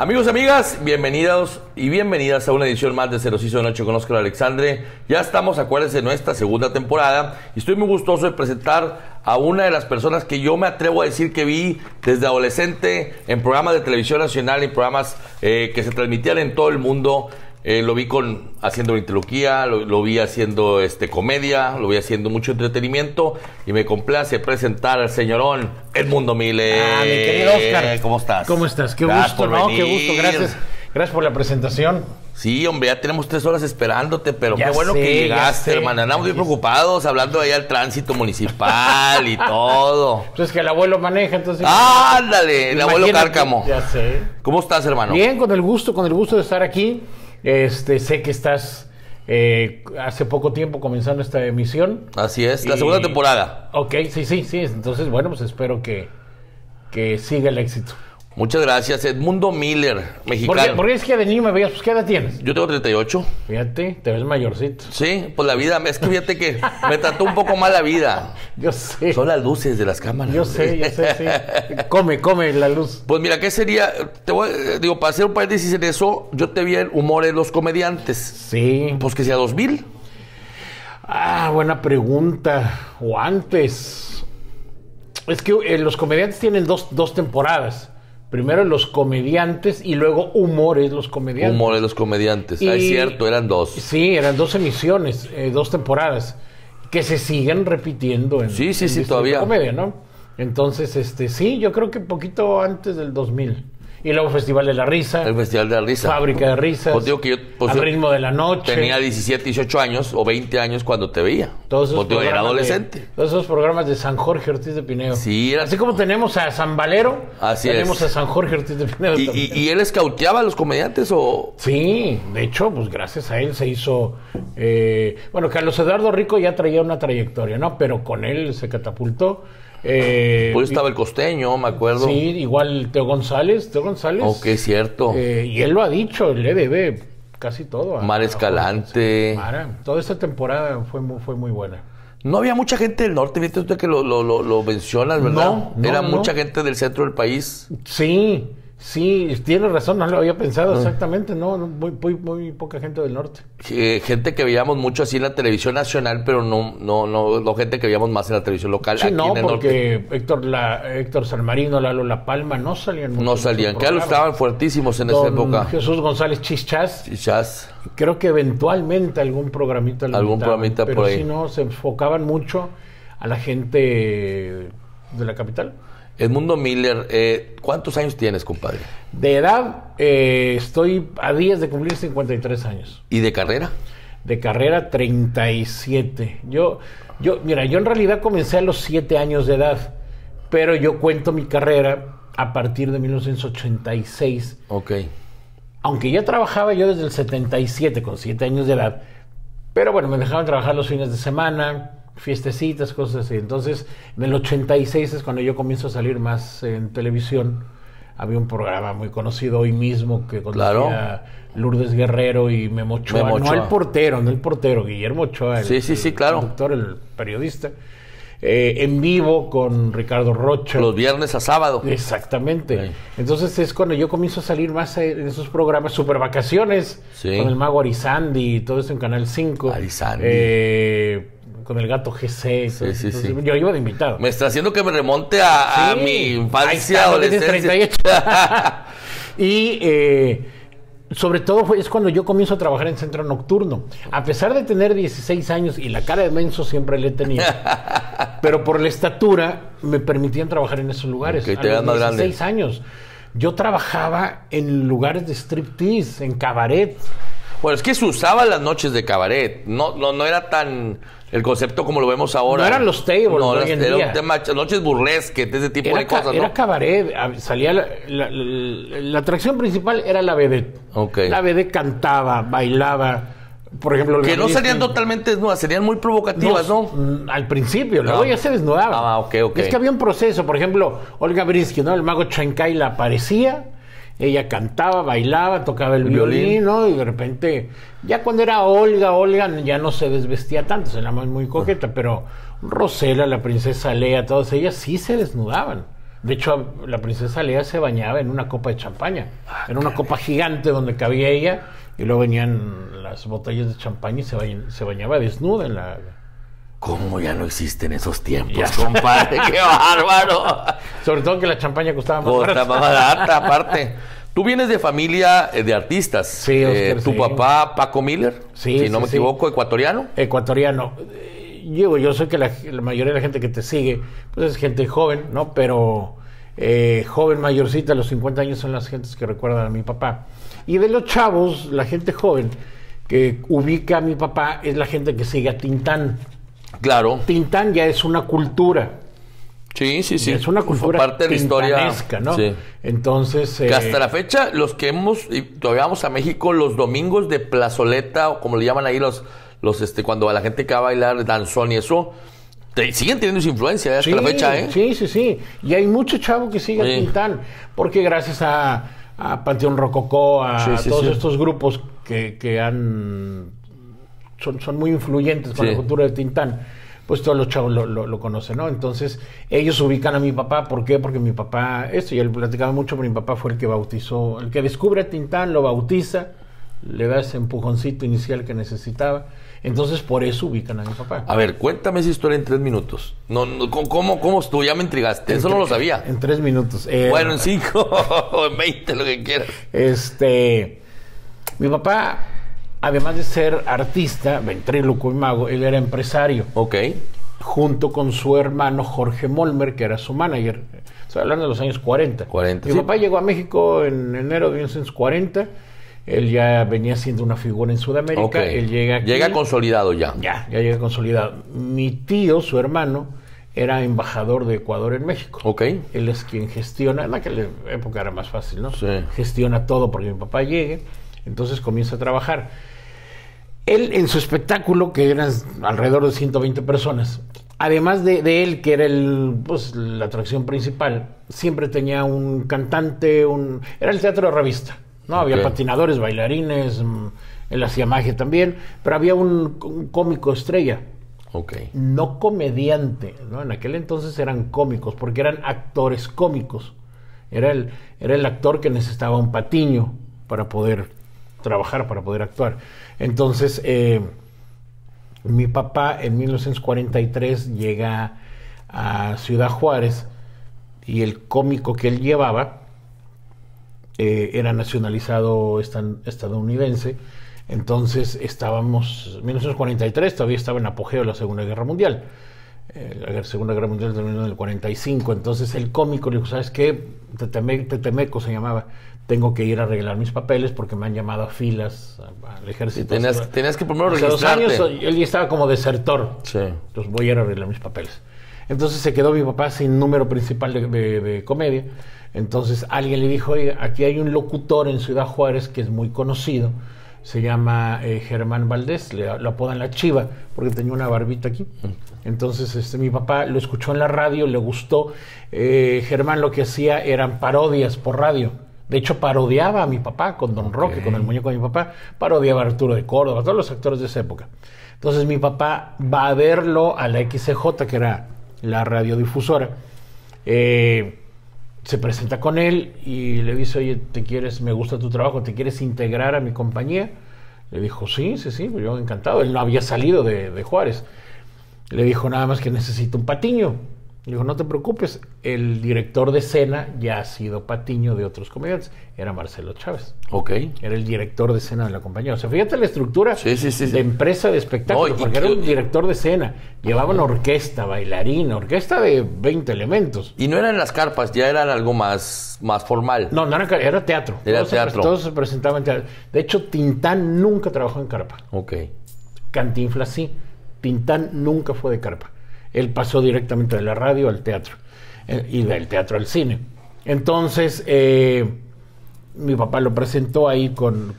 Amigos y amigas, bienvenidos y bienvenidas a una edición más de Cero Ciso de Noche con Óscar Alexandre. Ya estamos, acuérdense, en nuestra segunda temporada y estoy muy gustoso de presentar a una de las personas que yo me atrevo a decir que vi desde adolescente en programas de televisión nacional, en programas que se transmitían en todo el mundo. Lo vi haciendo ventriloquía, lo vi haciendo comedia, lo vi haciendo mucho entretenimiento y me complace presentar al señorón Edmundo Miller. Mi querido Óscar. ¿Cómo estás? ¿Cómo estás? Qué gusto, ¿no? Qué gusto, gracias. Gracias por la presentación. Sí, hombre, ya tenemos 3 horas esperándote, pero ya qué bueno que llegaste, hermano. Andamos bien preocupados, hablando allá del tránsito municipal y todo. Pues es que el abuelo maneja, entonces... ¡Ándale! El abuelo Cárcamo. Ya sé. ¿Cómo estás, hermano? Bien, con el gusto de estar aquí. Sé que estás hace poco tiempo comenzando esta emisión. Así es, la segunda temporada. Ok, sí. Entonces, bueno, pues espero que siga el éxito. Muchas gracias, Edmundo Miller, mexicano. ¿Por qué es que de niño me veías? Pues, ¿qué edad tienes? Yo tengo 38. Fíjate, te ves mayorcito. Sí, pues la vida, es que fíjate que me trató un poco mal la vida. Yo sé. Son las luces de las cámaras. Yo sé, sí. Come la luz. Pues mira, ¿qué sería? Para hacer un paréntesis en eso, yo te vi en Humor de los Comediantes. Sí. Pues que sea 2000. Buena pregunta. O antes. Es que los comediantes tienen dos temporadas. Primero Los Comediantes y luego Humores los Comediantes. Humores los Comediantes. Es cierto, eran 2. Sí, eran 2 emisiones, 2 temporadas, que se siguen repitiendo en todavía. Comedia, ¿no? Entonces, sí, yo creo que poquito antes del 2000. Y luego Festival de la Risa. El Festival de la Risa. Fábrica de Risas. Pues digo que Al Ritmo de la Noche. Tenía 17, 18 años o 20 años cuando te veía. Todos esos era adolescente. Todos esos programas de San Jorge Ortiz de Pinedo. Sí, así como tenemos a San Valero, tenemos a San Jorge Ortiz de Pinedo. ¿Y él escauteaba a los comediantes o...? Sí, de hecho, pues gracias a él se hizo... Carlos Eduardo Rico ya traía una trayectoria, ¿no? Pero con él se catapultó. Pues estaba el Costeño, me acuerdo. Sí, igual Teo González. Ok, cierto. Y él lo ha dicho, le debe casi todo. Mar Escalante. Toda esta temporada fue muy buena. No había mucha gente del norte, viste usted que lo mencionas, ¿verdad? Era mucha gente del centro del país. Sí, tienes razón, no lo había pensado exactamente, muy poca gente del norte. Gente que veíamos mucho así en la televisión nacional, pero no gente que veíamos más en la televisión local. Sí, aquí en el porque norte. Héctor San Marino, Lalo La Palma no salían mucho. No salían, que estaban fuertísimos en esa época. Jesús González Chichás. Creo que eventualmente algún programita pero por ahí. Si no, se enfocaban mucho a la gente de la capital. Edmundo Miller, ¿cuántos años tienes, compadre? De edad, estoy a días de cumplir 53 años. ¿Y de carrera? De carrera, 37. Yo en realidad comencé a los 7 años de edad, pero yo cuento mi carrera a partir de 1986. Ok. Aunque ya trabajaba yo desde el 77, con 7 años de edad, pero bueno, me dejaban trabajar los fines de semana, fiestecitas, cosas así. Entonces, en el 86 es cuando yo comienzo a salir más en televisión. Había un programa muy conocido hoy mismo que conocía Lourdes Guerrero y Memo Ochoa. No el portero, Guillermo Ochoa, el conductor, el periodista. En vivo con Ricardo Rocha. Los viernes a sábado. Exactamente. Sí. Entonces es cuando yo comienzo a salir más en esos programas. Super Vacaciones, con el mago Arizandi y todo eso en Canal 5. Arizandi. Con el gato GC. Sí. Yo iba de invitado. Me está haciendo que me remonte a mi infancia, adolescencia. Y sobre todo es cuando yo comienzo a trabajar en centro nocturno. A pesar de tener 16 años y la cara de menso siempre le tenía, pero por la estatura me permitían trabajar en esos lugares. A los 16 años. Yo trabajaba en lugares de striptease, en cabaret. Bueno, es que se usaba las noches de cabaret. No era tan el concepto como lo vemos ahora. No eran los tables, era un tema, noches burlesque, ese tipo de cosas, ¿no? Era cabaret, salía la atracción principal era la vedette. Okay. La vedette cantaba, bailaba, por ejemplo... Que no salían totalmente desnudas, serían muy provocativas, ¿no? Al principio, luego ya se desnudaba. Ok. Es que había un proceso, por ejemplo, Olga Brinsky, ¿no? El mago Chancay la aparecía... Ella cantaba, bailaba, tocaba el violín, ¿no? Y de repente, ya cuando era Olga ya no se desvestía tanto, se la muy coqueta, pero Rosela, la princesa Lea, todas ellas sí se desnudaban. De hecho, la princesa Leia se bañaba en una copa de champaña. Era una copa gigante donde cabía ella y luego venían las botellas de champaña y se bañaba desnuda en la... ¿Cómo ya no existen esos tiempos, compadre? ¡Qué bárbaro! Sobre todo que la champaña costaba más Costaba más barata, aparte. Tú vienes de familia de artistas. Sí, Oscar, ¿Tu sí. papá, Paco Miller? Sí, si no sí, me equivoco, ecuatoriano. Ecuatoriano. Yo sé que la mayoría de la gente que te sigue, pues es gente joven, ¿no? Pero joven, mayorcita, a los 50 años son las gentes que recuerdan a mi papá. Y de los chavos, la gente joven que ubica a mi papá es la gente que sigue a Tintán. Claro. Tintán ya es una cultura. Sí, sí, sí. Es una cultura parte de la historia, ¿no? Sí. Entonces... Que hasta la fecha, los que y todavía vamos a México los domingos de plazoleta, o como le llaman ahí cuando a la gente que va a bailar danzón y eso, siguen teniendo esa influencia hasta la fecha, ¿eh? Sí, sí, sí. Y hay mucho chavo que sigue a Tintán, porque gracias a Panteón Rococó, a todos estos grupos que son muy influyentes con la cultura de Tintán, pues todos los chavos lo conocen, ¿no? Entonces, ellos ubican a mi papá. ¿Por qué? Porque mi papá, ya lo platicaba mucho, pero mi papá fue el que bautizó, el que descubre a Tintán, lo bautiza, le da ese empujoncito inicial que necesitaba. Entonces, por eso ubican a mi papá. A ver, cuéntame esa historia en 3 minutos. ¿Cómo estuvo? Ya me intrigaste. Eso no lo sabía. En 3 minutos. Bueno, en 5 o en 20, lo que quieras. Mi papá, además de ser artista, ventríloco y mago, él era empresario. Ok. Junto con su hermano Jorge Molmer, que era su manager. Estoy hablando de los años 40. Mi papá llegó a México en enero de 1940. Él ya venía siendo una figura en Sudamérica. Okay. Él llega aquí. Llega consolidado ya. Ya llega consolidado. Mi tío, su hermano, era embajador de Ecuador en México. Ok. Él es quien gestiona. En aquella época era más fácil, ¿no? Sí. Gestiona todo porque mi papá llegue. Entonces comienza a trabajar. Él, en su espectáculo, que eran alrededor de 120 personas, además de él, que era la atracción principal, siempre tenía un cantante, era el teatro de revista, ¿no? Había patinadores, bailarines, él hacía magia también, pero había un cómico estrella. Okay. No comediante, ¿no? En aquel entonces eran cómicos, porque eran actores cómicos. Era el actor que necesitaba un patiño para poder trabajar, para poder actuar. Entonces, mi papá en 1943 llega a Ciudad Juárez y el cómico que él llevaba era nacionalizado estadounidense. Entonces estábamos, en 1943 todavía estaba en apogeo la Segunda Guerra Mundial. La Segunda Guerra Mundial terminó en el 45. Entonces el cómico le dijo, ¿sabes qué? Tetemeco se llamaba. Tengo que ir a arreglar mis papeles porque me han llamado a filas al ejército. Tenías que primero registrarte. Hace 2 años él ya estaba como desertor. Sí. Entonces voy a ir a arreglar mis papeles. Entonces se quedó mi papá sin número principal de comedia. Entonces alguien le dijo, oiga, aquí hay un locutor en Ciudad Juárez que es muy conocido. Se llama Germán Valdés, lo apodan La Chiva, porque tenía una barbita aquí. Entonces mi papá lo escuchó en la radio, le gustó. Germán lo que hacía eran parodias por radio. De hecho, parodiaba a mi papá con Don Roque, con el muñeco de mi papá. Parodiaba a Arturo de Córdoba, todos los actores de esa época. Entonces mi papá va a verlo a la XCJ, que era la radiodifusora. Se presenta con él y le dice, oye, me gusta tu trabajo, ¿te quieres integrar a mi compañía? Le dijo, sí, yo encantado. Él no había salido de Juárez. Le dijo, nada más que necesito un patiño. Le dijo, no te preocupes, el director de escena ya ha sido patiño de otros comediantes. Era Marcelo Chávez. Ok. Era el director de escena de la compañía. O sea, fíjate la estructura de empresa de espectáculos, porque era un director de escena. Llevaban orquesta, bailarina, orquesta de 20 elementos. Y no eran las carpas, ya eran algo más formal. No, era teatro. Era teatro. Todos se presentaban en teatro. De hecho, Tintán nunca trabajó en carpa. Ok. Cantinflas sí. Tintán nunca fue de carpa. Él pasó directamente de la radio al teatro y del teatro al cine. Entonces, mi papá lo presentó ahí con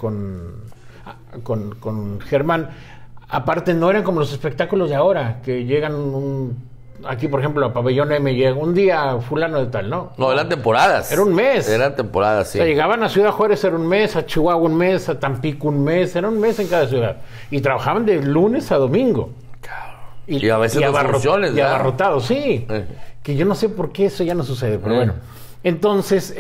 Germán. Aparte, no eran como los espectáculos de ahora, que llegan aquí, por ejemplo, a Pabellón M, llega un día fulano de tal, ¿no? No, eran temporadas. Era un mes. Eran temporadas, sí. O sea, llegaban a Ciudad Juárez, era un mes, a Chihuahua un mes, a Tampico un mes, era un mes en cada ciudad. Y trabajaban de lunes a domingo. Y a veces dos funciones, y abarrotados, sí. que yo no sé por qué eso ya no sucede, pero bueno. Entonces,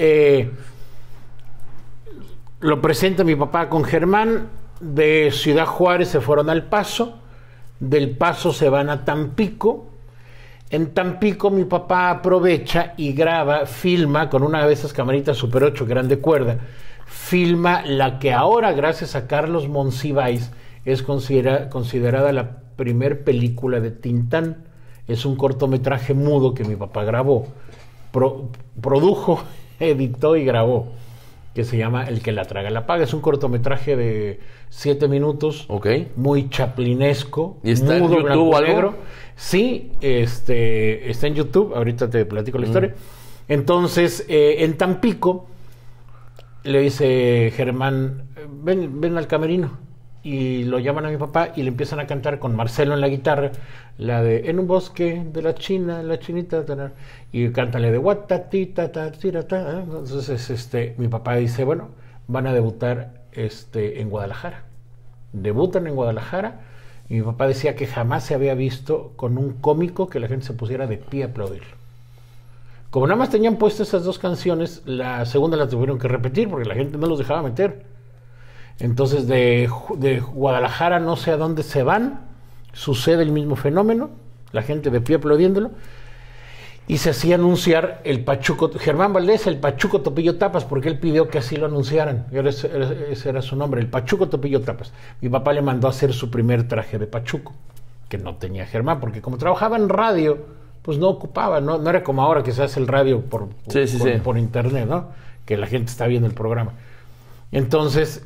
lo presenta mi papá con Germán. De Ciudad Juárez se fueron al Paso, del Paso se van a Tampico. En Tampico mi papá aprovecha y graba, filma con una de esas camaritas Super 8 que eran de cuerda, filma la que ahora, gracias a Carlos Monsiváis, es considerada la primer película de Tintán. Es un cortometraje mudo que mi papá grabó, produjo, editó y grabó, que se llama El que la traga la paga. Es un cortometraje de 7 minutos, muy chaplinesco, ¿Y está mudo, en YouTube o algo? negro. Sí, está en YouTube, ahorita te platico la historia. Entonces, en Tampico, le dice Germán, ven al camerino. Y lo llaman a mi papá y le empiezan a cantar con Marcelo en la guitarra, la de En un bosque de la China, la chinita, y cántale de Guatatita, tatirata. Entonces, mi papá dice, bueno, van a debutar en Guadalajara. Debutan en Guadalajara, y mi papá decía que jamás se había visto con un cómico que la gente se pusiera de pie a aplaudir. Como nada más tenían puestas esas dos canciones, la segunda la tuvieron que repetir porque la gente no los dejaba meter. Entonces de Guadalajara no sé a dónde se van, sucede el mismo fenómeno, la gente de pie aplaudiéndolo, y se hacía anunciar el Pachuco, Germán Valdés, el Pachuco Topillo Tapas, porque él pidió que así lo anunciaran, ese era su nombre, el Pachuco Topillo Tapas. Mi papá le mandó a hacer su primer traje de Pachuco, que no tenía Germán, porque como trabajaba en radio, pues no ocupaba, no era como ahora que se hace el radio por internet, ¿no? Que la gente está viendo el programa. Entonces,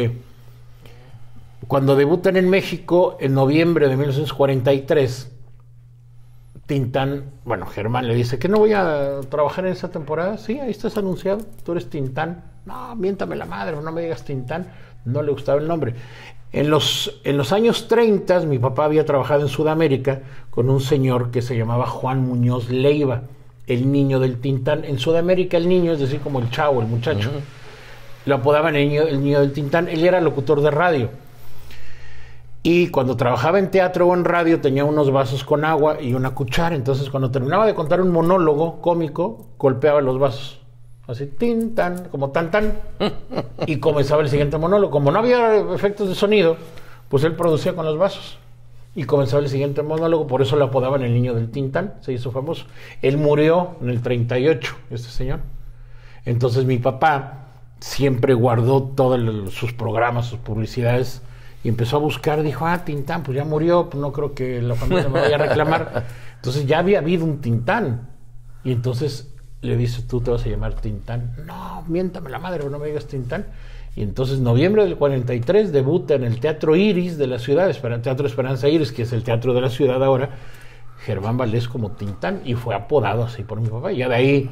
cuando debutan en México, en noviembre de 1943, Tintán, bueno, Germán le dice que no voy a trabajar en esa temporada. Sí, ahí estás anunciado, tú eres Tintán. No, miéntame la madre, no me digas Tintán. No le gustaba el nombre. En los años 30, mi papá había trabajado en Sudamérica con un señor que se llamaba Juan Muñoz Leiva, el niño del Tintán. En Sudamérica el niño es decir, como el chavo, el muchacho. Lo apodaban el niño del Tintán. Él era locutor de radio. Y cuando trabajaba en teatro o en radio tenía unos vasos con agua y una cuchara. Entonces cuando terminaba de contar un monólogo cómico, golpeaba los vasos. Así, Tintán, como tan tan. Y comenzaba el siguiente monólogo. Como no había efectos de sonido, pues él producía con los vasos. Y comenzaba el siguiente monólogo. Por eso lo apodaban el niño del Tintán. Se hizo famoso. Él murió en el 38, este señor. Entonces mi papá siempre guardó todos sus programas, sus publicidades, y empezó a buscar. Dijo, Tintán, pues ya murió, pues no creo que la familia me vaya a reclamar. Entonces ya había habido un Tintán. Y entonces le dice, tú te vas a llamar Tintán. No, miéntame la madre, no me digas Tintán. Y entonces, noviembre del 43, debuta en el Teatro Iris de la ciudad, Teatro Esperanza Iris, que es el teatro de la ciudad ahora, Germán Valdés como Tintán, y fue apodado así por mi papá. Y ya de ahí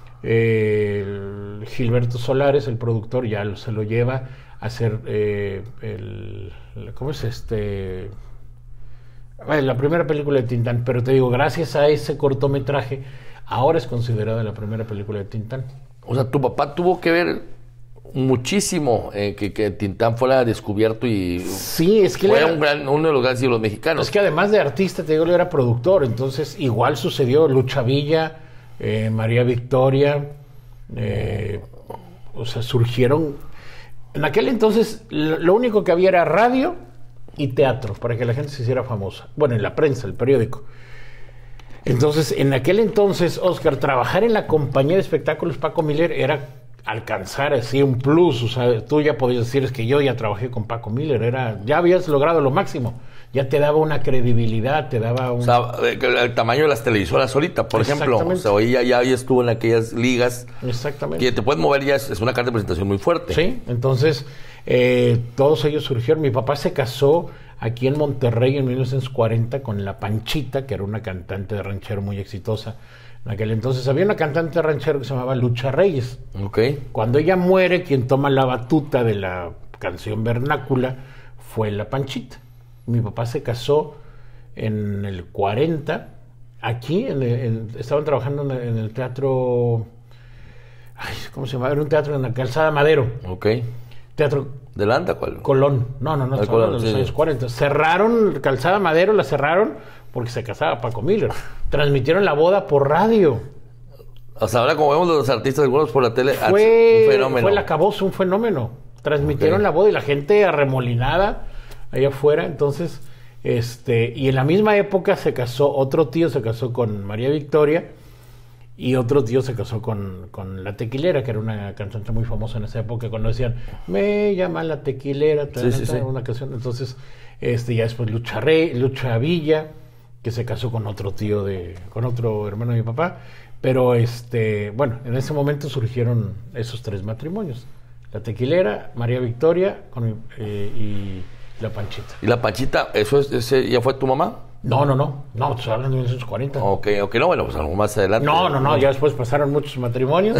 Gilberto Solares, el productor, ya se lo lleva a hacer ¿cómo es la primera película de Tintán? Pero te digo, gracias a ese cortometraje, ahora es considerada la primera película de Tintán. O sea, tu papá tuvo que ver muchísimo que Tintán fuera descubierto y sí, es que fue uno de los grandes ídolos mexicanos. Es que además de artista, te digo, él era productor. Entonces igual sucedió Lucha Villa, María Victoria, o sea, surgieron. En aquel entonces lo único que había era radio y teatro para que la gente se hiciera famosa. Bueno, en la prensa, el periódico. Entonces, en aquel entonces, Oscar, trabajar en la compañía de espectáculos Paco Miller era alcanzar así un plus. O sea, tú ya podías decir, es que yo ya trabajé con Paco Miller, ya habías logrado lo máximo. Ya te daba una credibilidad, te daba un... O sea, el tamaño de las televisoras ahorita, por ejemplo. O sea, hoy ya estuvo en aquellas ligas. Exactamente. Que te puedes mover ya, es una carta de presentación muy fuerte. Sí, entonces todos ellos surgieron. Mi papá se casó aquí en Monterrey en 1940 con La Panchita, que era una cantante de ranchero muy exitosa. En aquel entonces había una cantante de ranchero que se llamaba Lucha Reyes. Cuando ella muere, quien toma la batuta de la canción vernácula fue La Panchita. Mi papá se casó en el 40, aquí, estaban trabajando en el teatro, ¿cómo se llama? Era un teatro en la Calzada Madero. Teatro... ¿De Landa cuál? Colón. No, Colón, de los años 40. Cerraron Calzada Madero, la cerraron porque se casaba Paco Miller. Transmitieron la boda por radio. O sea, ahora como vemos los artistas algunos por la tele, un fenómeno. Fue el acabose, un fenómeno. Transmitieron la boda y la gente arremolinada allá afuera. Entonces, y en la misma época se casó con María Victoria y otro tío se casó con La Tequilera, que era una cantante muy famosa en esa época, cuando decían, me llama La Tequilera, una canción. Entonces, ya después Lucha Villa, que se casó con otro con otro hermano de mi papá. Pero, bueno, en ese momento surgieron esos 3 matrimonios. La Tequilera, María Victoria y La Panchita. ¿Y La Panchita, ese ya fue tu mamá? No, estoy hablando de 1940. Ok, no, bueno, pues algo más adelante. No, ya después pasaron muchos matrimonios.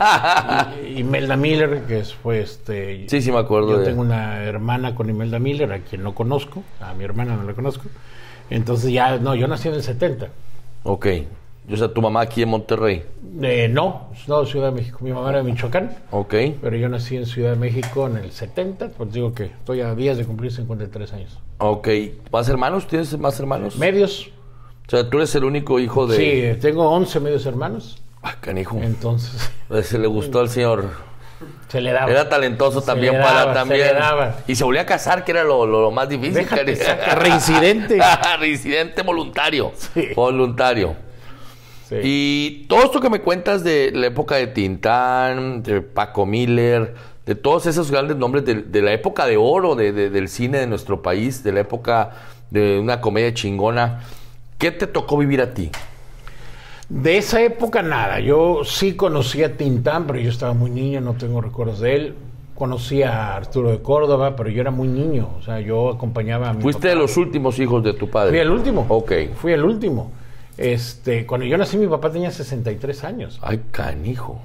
y Imelda Miller, que fue Sí, me acuerdo. Yo tengo una hermana con Imelda Miller, a quien no conozco, a mi hermana no la conozco. Entonces yo nací en el 70. Ok. O sea, ¿tu mamá aquí en Monterrey? No, Ciudad de México. Mi mamá era de Michoacán. Ok. Pero yo nací en Ciudad de México en el 70. Pues digo que estoy a días de cumplir 53 años. Ok. ¿Más hermanos? ¿Tienes más hermanos? Medios. O sea, tú eres el único hijo de... Sí, tengo 11 medios hermanos. Ah, canijo. Entonces... Se le gustó al señor. Se le daba. Era talentoso también también. Se le daba. Y se volvió a casar, que era lo más difícil. Reincidente. Reincidente voluntario. Sí. Voluntario. Sí. Y todo esto que me cuentas de la época de Tintán, de Paco Miller, de todos esos grandes nombres de la época de oro del cine de nuestro país, de la época de una comedia chingona, ¿qué te tocó vivir a ti? De esa época nada. Yo sí conocí a Tintán, pero yo estaba muy niño, no tengo recuerdos de él. Conocí a Arturo de Córdoba, pero yo era muy niño. O sea, yo acompañaba a mi ¿Fuiste papá. de los últimos hijos de tu padre? Fui el último. Ok. Fui el último. Cuando yo nací, mi papá tenía 63 años. Ay, canijo.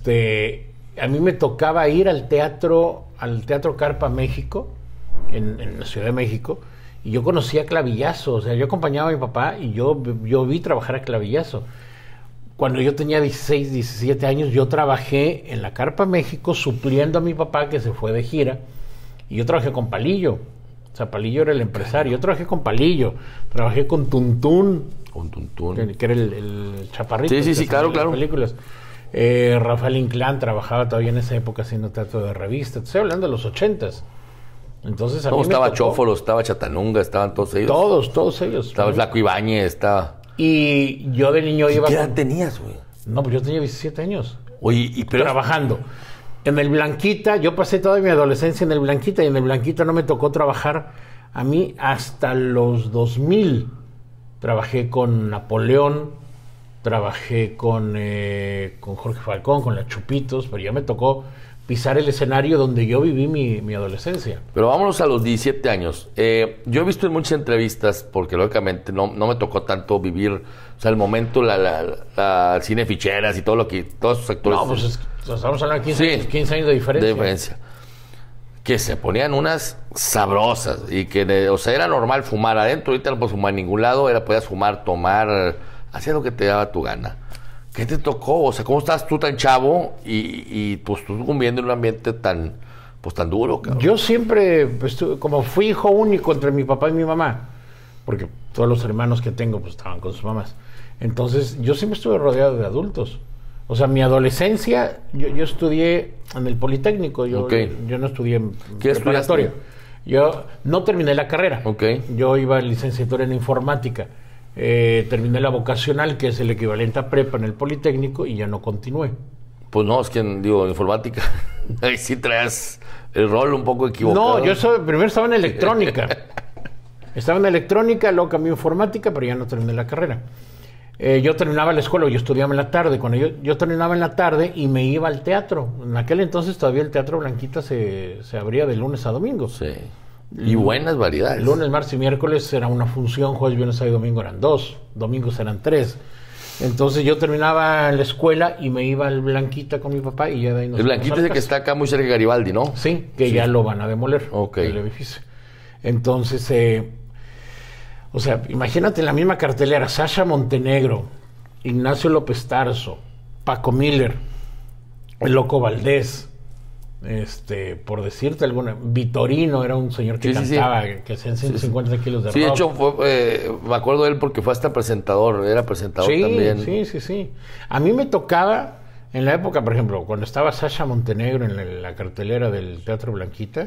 A mí me tocaba ir al teatro Carpa México, en la Ciudad de México, y yo conocía a Clavillazo. O sea, yo acompañaba a mi papá y yo vi trabajar a Clavillazo. Cuando yo tenía 16, 17 años, yo trabajé en la Carpa México supliendo a mi papá que se fue de gira, y yo trabajé con Palillo. O sea, Palillo era el empresario. Yo trabajé con Palillo, trabajé con Tuntún. Que era el chaparrito. Sí, claro. Películas. Rafael Inclán trabajaba todavía en esa época haciendo teatro de revista. Estoy hablando de los 80s. Entonces, estaba Chófolo, estaba Chatanunga, estaban todos ellos. Todos ellos. Estaba el Flaco Ibáñez, estaba... Y yo de niño iba... ¿Qué edad tenías, güey? No, pues yo tenía 17 años. Oye, pero... Trabajando. En el Blanquita, yo pasé toda mi adolescencia en el Blanquita, y en el Blanquita no me tocó trabajar a mí hasta los 2000. Trabajé con Napoleón, trabajé con Jorge Falcón, con la Chupitos, pero ya me tocó pisar el escenario donde yo viví mi adolescencia. Pero vámonos a los 17 años. Yo he visto en muchas entrevistas, porque lógicamente no me tocó tanto vivir, o sea, el momento, el cine ficheras y todos esos actores. No, pues estamos hablando de 15 años de diferencia. Que se ponían unas sabrosas y que, o sea, era normal fumar adentro. Ahorita no puedes fumar en ningún lado, podías fumar, tomar, hacías lo que te daba tu gana. ¿Qué te tocó? O sea, ¿cómo estabas tú tan chavo y pues tú viviendo en un ambiente tan duro, cabrón? Yo siempre, como fui hijo único entre mi papá y mi mamá, porque todos los hermanos que tengo pues estaban con sus mamás, entonces yo siempre estuve rodeado de adultos. O sea, mi adolescencia, yo estudié en el Politécnico, yo no estudié en preparatoria. Yo no terminé la carrera. Yo iba a licenciatura en informática. Terminé la vocacional, que es el equivalente a prepa en el Politécnico, y ya no continué. Pues no, es que informática, ahí sí traes el rol un poco equivocado. No, yo primero estaba en electrónica. Luego cambié a informática, pero ya no terminé la carrera. Yo terminaba la escuela, yo estudiaba en la tarde. Cuando yo terminaba en la tarde y me iba al teatro. En aquel entonces todavía el Teatro Blanquita se abría de lunes a domingo. Sí. Y buenas variedades. Lunes, martes y miércoles era una función, jueves, viernes, sábado y domingo eran 2, domingos eran 3. Entonces yo terminaba la escuela y me iba al Blanquita con mi papá y ya de ahí nos... El Blanquita es el que está acá muy cerca de Garibaldi, ¿no? Sí, que ya lo van a demoler, el edificio. Entonces, o sea, imagínate la misma cartelera: Sasha Montenegro, Ignacio López Tarso, Paco Miller, el Loco Valdés, por decirte alguna, Vitorino era un señor que cantaba, que hacía 150 kilos de rock. Sí, de hecho, me acuerdo de él porque fue hasta presentador, era presentador también. Sí. A mí me tocaba, en la época, por ejemplo, cuando estaba Sasha Montenegro en la cartelera del Teatro Blanquita,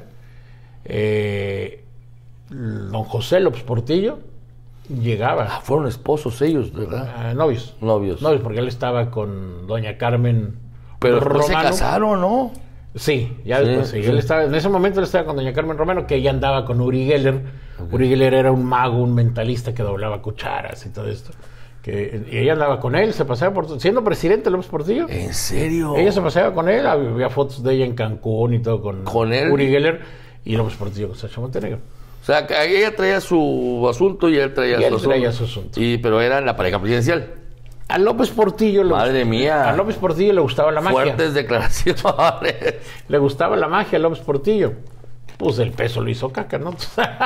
don José López Portillo llegaba. Fueron esposos ellos, ¿verdad? Novios, porque él estaba con doña Carmen. Pero después se casaron, ¿no? Sí, ya después sí. Él estaba, en ese momento él estaba con doña Carmen Romano, que ella andaba con Uri Geller. Okay. Uri Geller era un mago, un mentalista que doblaba cucharas y todo esto. Y ella andaba con él, se paseaba siendo presidente López Portillo. ¿En serio? Ella se paseaba con él, había fotos de ella en Cancún y todo con él? Uri Geller y López Portillo con Sasha Montenegro. O sea, que ella traía su asunto y él traía su asunto. Pero era la pareja presidencial. A López Portillo... Madre mía. A López Portillo le gustaba la magia. Fuertes declaraciones. Le gustaba la magia a López Portillo. Pues el peso lo hizo caca, ¿no?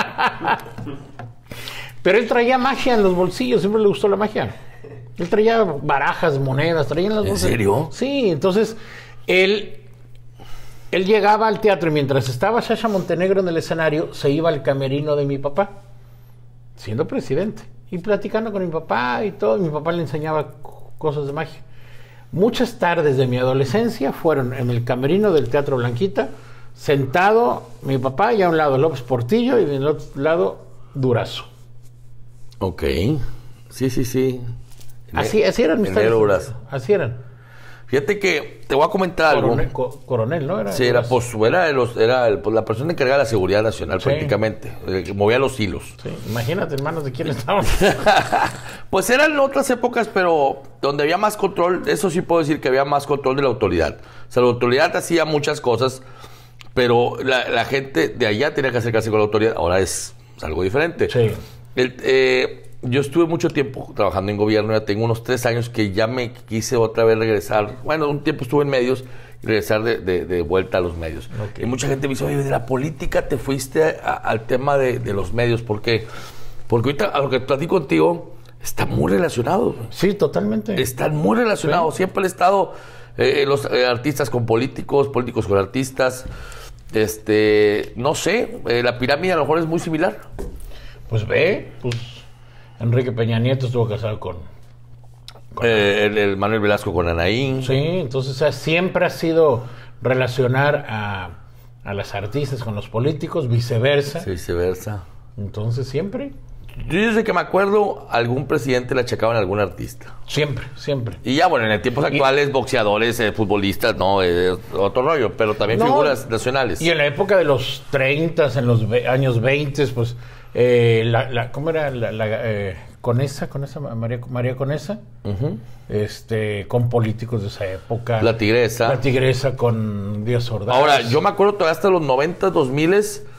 Pero él traía magia en los bolsillos, siempre le gustó la magia. Él traía barajas, monedas, traía en las bolsas. ¿En serio? Sí, entonces él llegaba al teatro y mientras estaba Sasha Montenegro en el escenario, se iba al camerino de mi papá, siendo presidente. Y platicando con mi papá y todo, mi papá le enseñaba cosas de magia. Muchas tardes de mi adolescencia fueron en el camerino del Teatro Blanquita, sentado mi papá y a un lado López Portillo y del otro lado Durazo. Ok, sí. Así eran mis tardes. Así eran. Fíjate que te voy a comentar algo. Coronel, ¿no? Sí, era la persona encargada de la seguridad nacional, prácticamente. Que movía los hilos. Sí, imagínate, hermanos, de quién estaban. Pues eran otras épocas, pero donde había más control, eso sí puedo decir que había más control de la autoridad. O sea, la autoridad hacía muchas cosas, pero la gente de allá tenía que acercarse con la autoridad. Ahora es algo diferente. Sí. Yo estuve mucho tiempo trabajando en gobierno, ya tengo unos 3 años que ya me quise otra vez regresar. Bueno, un tiempo estuve en medios y regresar de vuelta a los medios. Okay. Y mucha gente me dice, oye, de la política te fuiste al tema de los medios. ¿Por qué? Porque ahorita a lo que platico contigo está muy relacionado. Sí, totalmente. Están muy relacionados. Sí. Siempre he estado los artistas con políticos, políticos con artistas. No sé, la pirámide a lo mejor es muy similar. Pues Enrique Peña Nieto estuvo casado con el Manuel Velasco con Anaí. Sí, entonces siempre ha sido relacionar a las artistas con los políticos, viceversa. Sí, viceversa. Entonces siempre. Yo desde que me acuerdo, algún presidente le achacaban a algún artista. Siempre. Y ya, bueno, en tiempos actuales, boxeadores, futbolistas, no, otro rollo, pero también figuras nacionales. Y en la época de los 30, en los años 20, pues... ¿cómo era? Conesa, María Conesa, con políticos de esa época. La Tigresa con Díaz Ordaz. Ahora, yo me acuerdo todavía hasta los 90, 2000,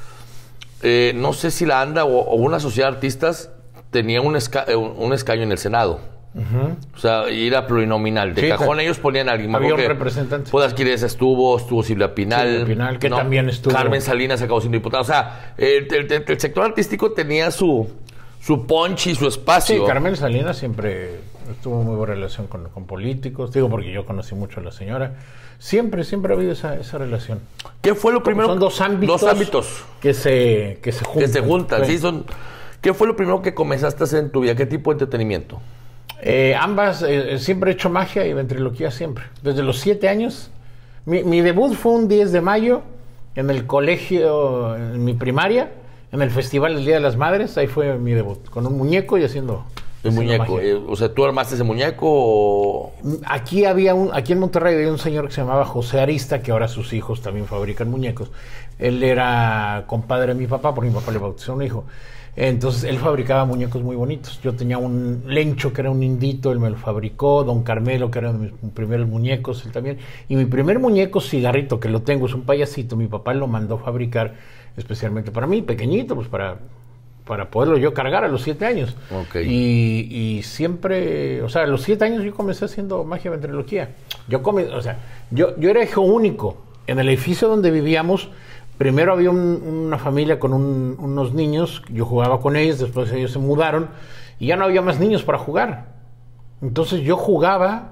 no sé si la ANDA o una sociedad de artistas tenía un escaño en el Senado. O sea, era plurinominal. De cajón ellos ponían a alguien. Había un representante. Pues Quirés estuvo Silvia Pinal. Que también estuvo. Carmen Salinas acabó siendo diputada. O sea, el sector artístico tenía su punch y su espacio. Sí, Carmen Salinas siempre tuvo muy buena relación con políticos. Digo, porque yo conocí mucho a la señora. Siempre ha habido esa relación. ¿Qué fue lo primero? Son dos ámbitos que se juntan. Sí, ¿Qué fue lo primero que comenzaste a hacer en tu vida? ¿Qué tipo de entretenimiento? Ambas, siempre he hecho magia y ventriloquía siempre. Desde los 7 años. Mi debut fue un 10 de mayo en el colegio, en mi primaria, en el Festival del Día de las Madres. Ahí fue mi debut, con un muñeco y haciendo muñeco. O sea, ¿tú armaste ese muñeco o...? Aquí en Monterrey había un señor que se llamaba José Arista, que ahora sus hijos también fabrican muñecos. Él era compadre de mi papá, porque mi papá le bautizó un hijo. Entonces él fabricaba muñecos muy bonitos. Yo tenía un Lencho que era un indito, él me lo fabricó. Don Carmelo, que era de mis primeros muñecos, él también. Y mi primer muñeco Cigarrito, que lo tengo, es un payasito. Mi papá lo mandó fabricar especialmente para mí, pequeñito, pues para poderlo yo cargar a los 7 años. Okay. Y siempre, o sea, a los 7 años yo comencé haciendo magia y ventriloquía. Yo era hijo único. En el edificio donde vivíamos, primero había una familia con unos niños, yo jugaba con ellos, después ellos se mudaron y ya no había más niños para jugar. Entonces yo jugaba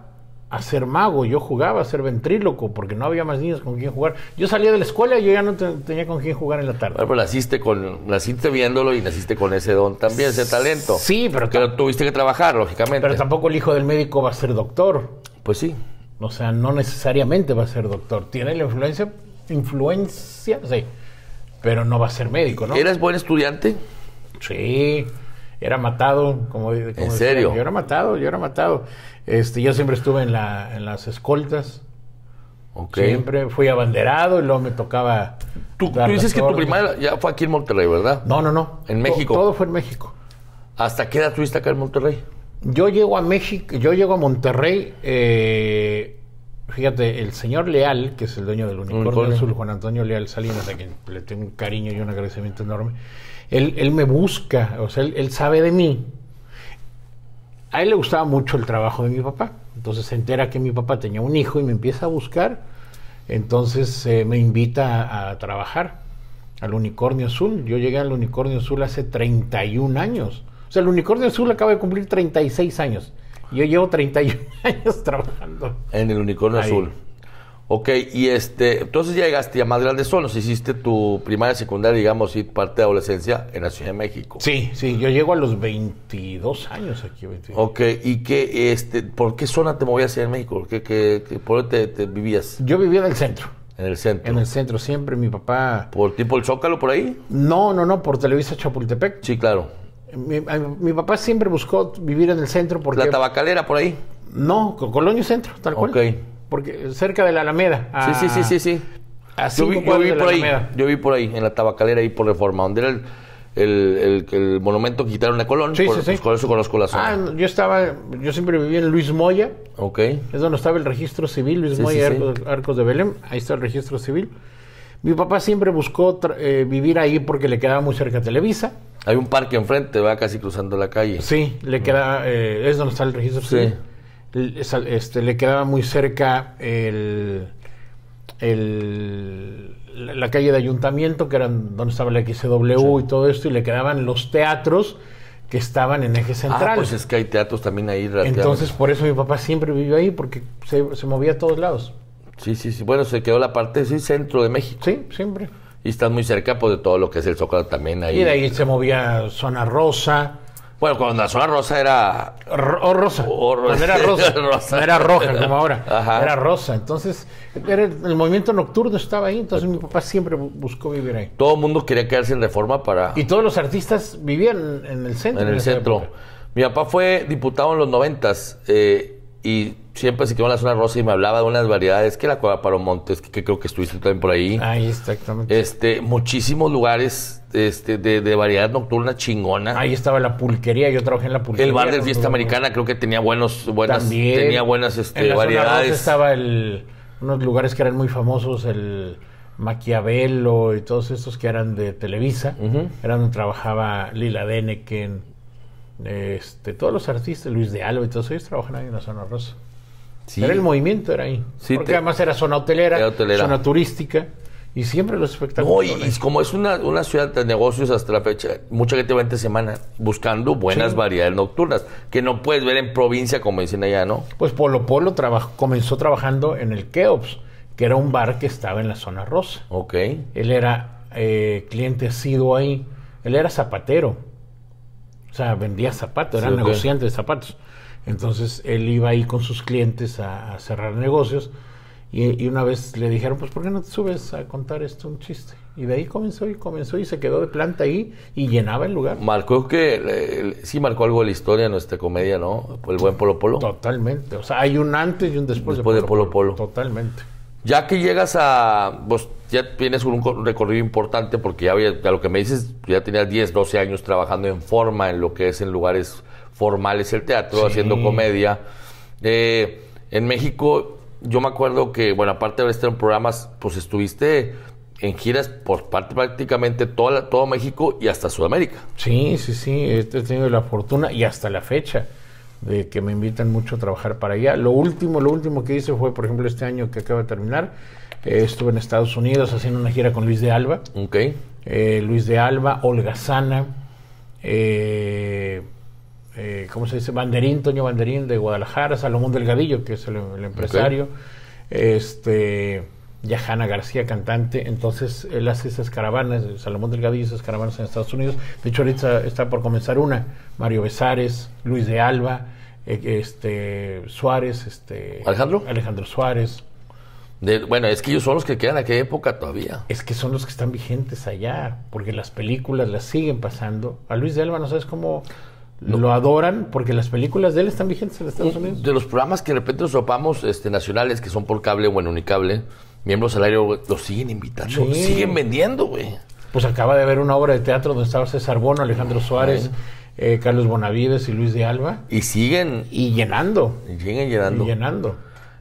a ser mago, yo jugaba a ser ventríloco, porque no había más niños con quien jugar. Yo salía de la escuela y yo ya no tenía con quien jugar en la tarde. Bueno, pero naciste viéndolo y naciste con ese don también, ese talento. Sí, pero tuviste que trabajar, lógicamente. Pero tampoco el hijo del médico va a ser doctor. Pues sí. O sea, no necesariamente va a ser doctor. Tiene la influencia, sí, pero no va a ser médico, ¿no? ¿Eras buen estudiante? Sí, era matado, ¿En serio? Yo era matado. Yo siempre estuve en las escoltas. Okay. Siempre fui abanderado y luego me tocaba. Tú dices que tu primaria ya fue aquí en Monterrey, ¿verdad? No. ¿En México? Todo fue en México. ¿Hasta qué edad estuviste acá en Monterrey? Yo llego a Monterrey, fíjate, el señor Leal, que es el dueño del Unicornio Azul, Juan Antonio Leal Salinas, a quien le tengo un cariño y un agradecimiento enorme, él me busca, o sea, él sabe de mí. A él le gustaba mucho el trabajo de mi papá, entonces se entera que mi papá tenía un hijo y me empieza a buscar, entonces me invita a trabajar al Unicornio Azul. Yo llegué al Unicornio Azul hace 31 años. O sea, el Unicornio Azul acaba de cumplir 36 años. Yo llevo 31 años trabajando. En el Unicornio Azul. Ok, y entonces ya llegaste ya más grande solo. Hiciste tu primaria, secundaria, digamos, y parte de adolescencia en la Ciudad de México. Sí, yo llego a los 22 años aquí. 22. Ok, ¿y por qué zona te movías en México? ¿Por dónde te vivías? Yo vivía en el centro. En el centro. En el centro, siempre mi papá... ¿Por tipo el Zócalo por ahí? No, por Televisa Chapultepec. Sí, claro. Mi papá siempre buscó vivir en el centro porque... ¿La Tabacalera por ahí? No, Colonio Centro, tal cual. Ok. Porque cerca de la Alameda. Sí. Yo vi por ahí, en la Tabacalera, ahí por Reforma, donde era el monumento que quitaron a Colón. Sí. Por eso conozco la zona. Yo siempre vivía en Luis Moya. Ok. Es donde estaba el registro civil, Luis Moya, Arcos de Belén. Ahí está el registro civil. Mi papá siempre buscó vivir ahí porque le quedaba muy cerca Televisa. Hay un parque enfrente, va casi cruzando la calle. Sí, le queda, es donde está el registro civil. Le quedaba muy cerca la calle de Ayuntamiento, que era donde estaba la XW y todo esto, y le quedaban los teatros que estaban en Eje Central. Pues es que hay teatros también ahí. Entonces, por eso mi papá siempre vivió ahí, porque se movía a todos lados. Sí. Bueno, se quedó la parte, centro de México. Sí, siempre. Y estás muy cerca, pues, de todo lo que es el Zócalo también ahí. Y de ahí se movía Zona Rosa. Bueno, cuando la Zona Rosa era... rosa. Cuando era rosa. No era roja como ahora. Ajá. Era rosa. Entonces, el movimiento nocturno estaba ahí. Entonces, mi papá siempre buscó vivir ahí. Todo el mundo quería quedarse en Reforma para... Y todos los artistas vivían en el centro. En el centro. Época. Mi papá fue diputado en los 90s y siempre se quedó en la Zona Rosa y me hablaba de unas variedades, que la Cueva Paramontes, que creo que estuviste también por ahí. Ahí, exactamente. Muchísimos lugares de variedad nocturna chingona. Ahí estaba la pulquería, yo trabajé en la pulquería. El bar de Fiesta Americana creo que tenía buenas también, tenía buenas en la variedades. Zona Rosa estaba unos lugares que eran muy famosos, el Maquiavelo y todos estos que eran de Televisa. Eran donde trabajaba Lila Deneken, todos los artistas, Luis de Alba y todos ellos trabajan ahí en la Zona Rosa. Sí. Era el movimiento, era ahí. Sí, porque además era zona hotelera, zona turística, y siempre los espectáculos. No, y como es una ciudad de negocios hasta la fecha, mucha gente va entre semana buscando buenas variedades nocturnas, que no puedes ver en provincia, como dicen allá, ¿no? Pues Polo comenzó trabajando en el Keops, que era un bar que estaba en la Zona Rosa. Ok. Él era cliente asiduo ahí. Él era zapatero. O sea, vendía zapatos, era negociante de zapatos. Entonces, él iba ahí con sus clientes a cerrar negocios y una vez le dijeron, pues, ¿por qué no te subes a contar un chiste? Y de ahí comenzó y se quedó de planta ahí y llenaba el lugar. Sí marcó algo de la historia de nuestra comedia, ¿no? El buen Polo Polo. Totalmente. O sea, hay un antes y un después de Polo Polo. Totalmente. Ya que llegas pues ya tienes un recorrido importante porque ya lo que me dices, ya tenías 10, 12 años trabajando en forma, en lo que es en lugares formales el teatro, haciendo comedia. En México, yo me acuerdo que, bueno, aparte de estar en programas, pues estuviste en giras por prácticamente todo México y hasta Sudamérica. Sí, he tenido la fortuna y hasta la fecha de que me invitan mucho a trabajar para allá. Lo último que hice fue, por ejemplo, este año que acaba de terminar, estuve en Estados Unidos haciendo una gira con Luis de Alba. Ok. Luis de Alba, Olga Sana, ¿cómo se dice? Banderín, Toño Banderín de Guadalajara, Salomón Delgadillo, que es el empresario, Yajana García, cantante. Entonces él hace esas caravanas, Salomón Delgadillo, esas caravanas en Estados Unidos. De hecho ahorita está por comenzar una, Mario Besares, Luis de Alba, Suárez, Alejandro Suárez. Bueno, es que ellos son los que quedan en aquella época todavía. Es que son los que están vigentes allá, porque las películas las siguen pasando. A Luis de Alba no sabes cómo lo adoran, porque las películas de él están vigentes en Estados Unidos. De los programas que de repente nos topamos nacionales, que son por cable o en Unicable, Miembros al Aire, los siguen invitando, siguen vendiendo, güey. Pues acaba de haber una obra de teatro donde estaba César Bono, Alejandro Suárez, Carlos Bonavides y Luis de Alba. Y siguen... Y llenando. Siguen llenando. Y llenando.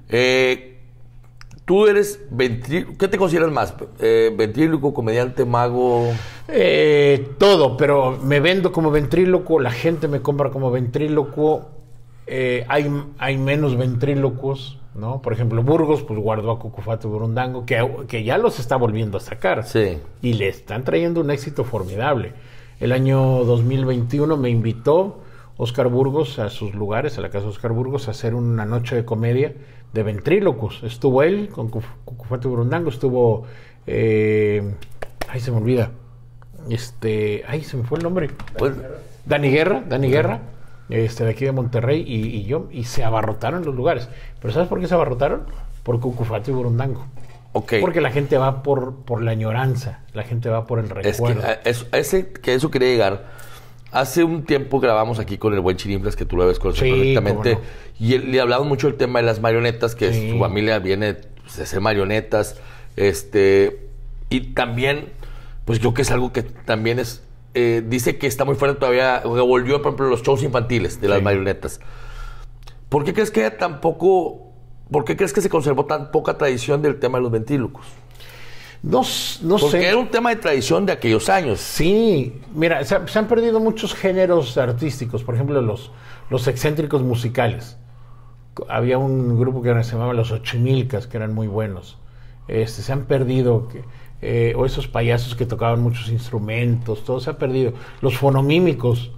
Tú eres ¿qué te consideras más? ¿Ventríloco, comediante, mago? Todo, pero me vendo como ventríloco, la gente me compra como ventríloco. Hay menos ventrílocos, ¿no? Por ejemplo, Burgos pues guardó a Cucufato Burundango, que ya los está volviendo a sacar. Sí. Y le están trayendo un éxito formidable. El año 2021 me invitó Oscar Burgos a sus lugares, a la casa de Oscar Burgos, a hacer una noche de comedia de ventrílocos. Estuvo él con Cucufato Burundango, estuvo... se me olvida. Se me fue el nombre. Pues, Dani Guerra, de aquí de Monterrey, y yo, y se abarrotaron los lugares. Pero ¿sabes por qué se abarrotaron? Por Cucufato y Burundango. Okay. Porque la gente va por la añoranza, la gente va por el recuerdo. Es que eso quería llegar. Hace un tiempo grabamos aquí con el buen Chirinflas, que tú lo ves conocer perfectamente, no. Y le hablamos mucho del tema de las marionetas, que su familia viene de hacer marionetas, y también, pues creo que es algo que también es, dice que está muy fuerte todavía, volvió, por ejemplo, los shows infantiles de las marionetas. ¿Por qué crees que se conservó tan poca tradición del tema de los ventrílocos? No sé. Porque era un tema de tradición de aquellos años. Sí, mira, se han perdido muchos géneros artísticos. Por ejemplo, los excéntricos musicales. Había un grupo que se llamaba Los Ochimilcas, que eran muy buenos. Se han perdido, o esos payasos que tocaban muchos instrumentos, todo se ha perdido. Los fonomímicos.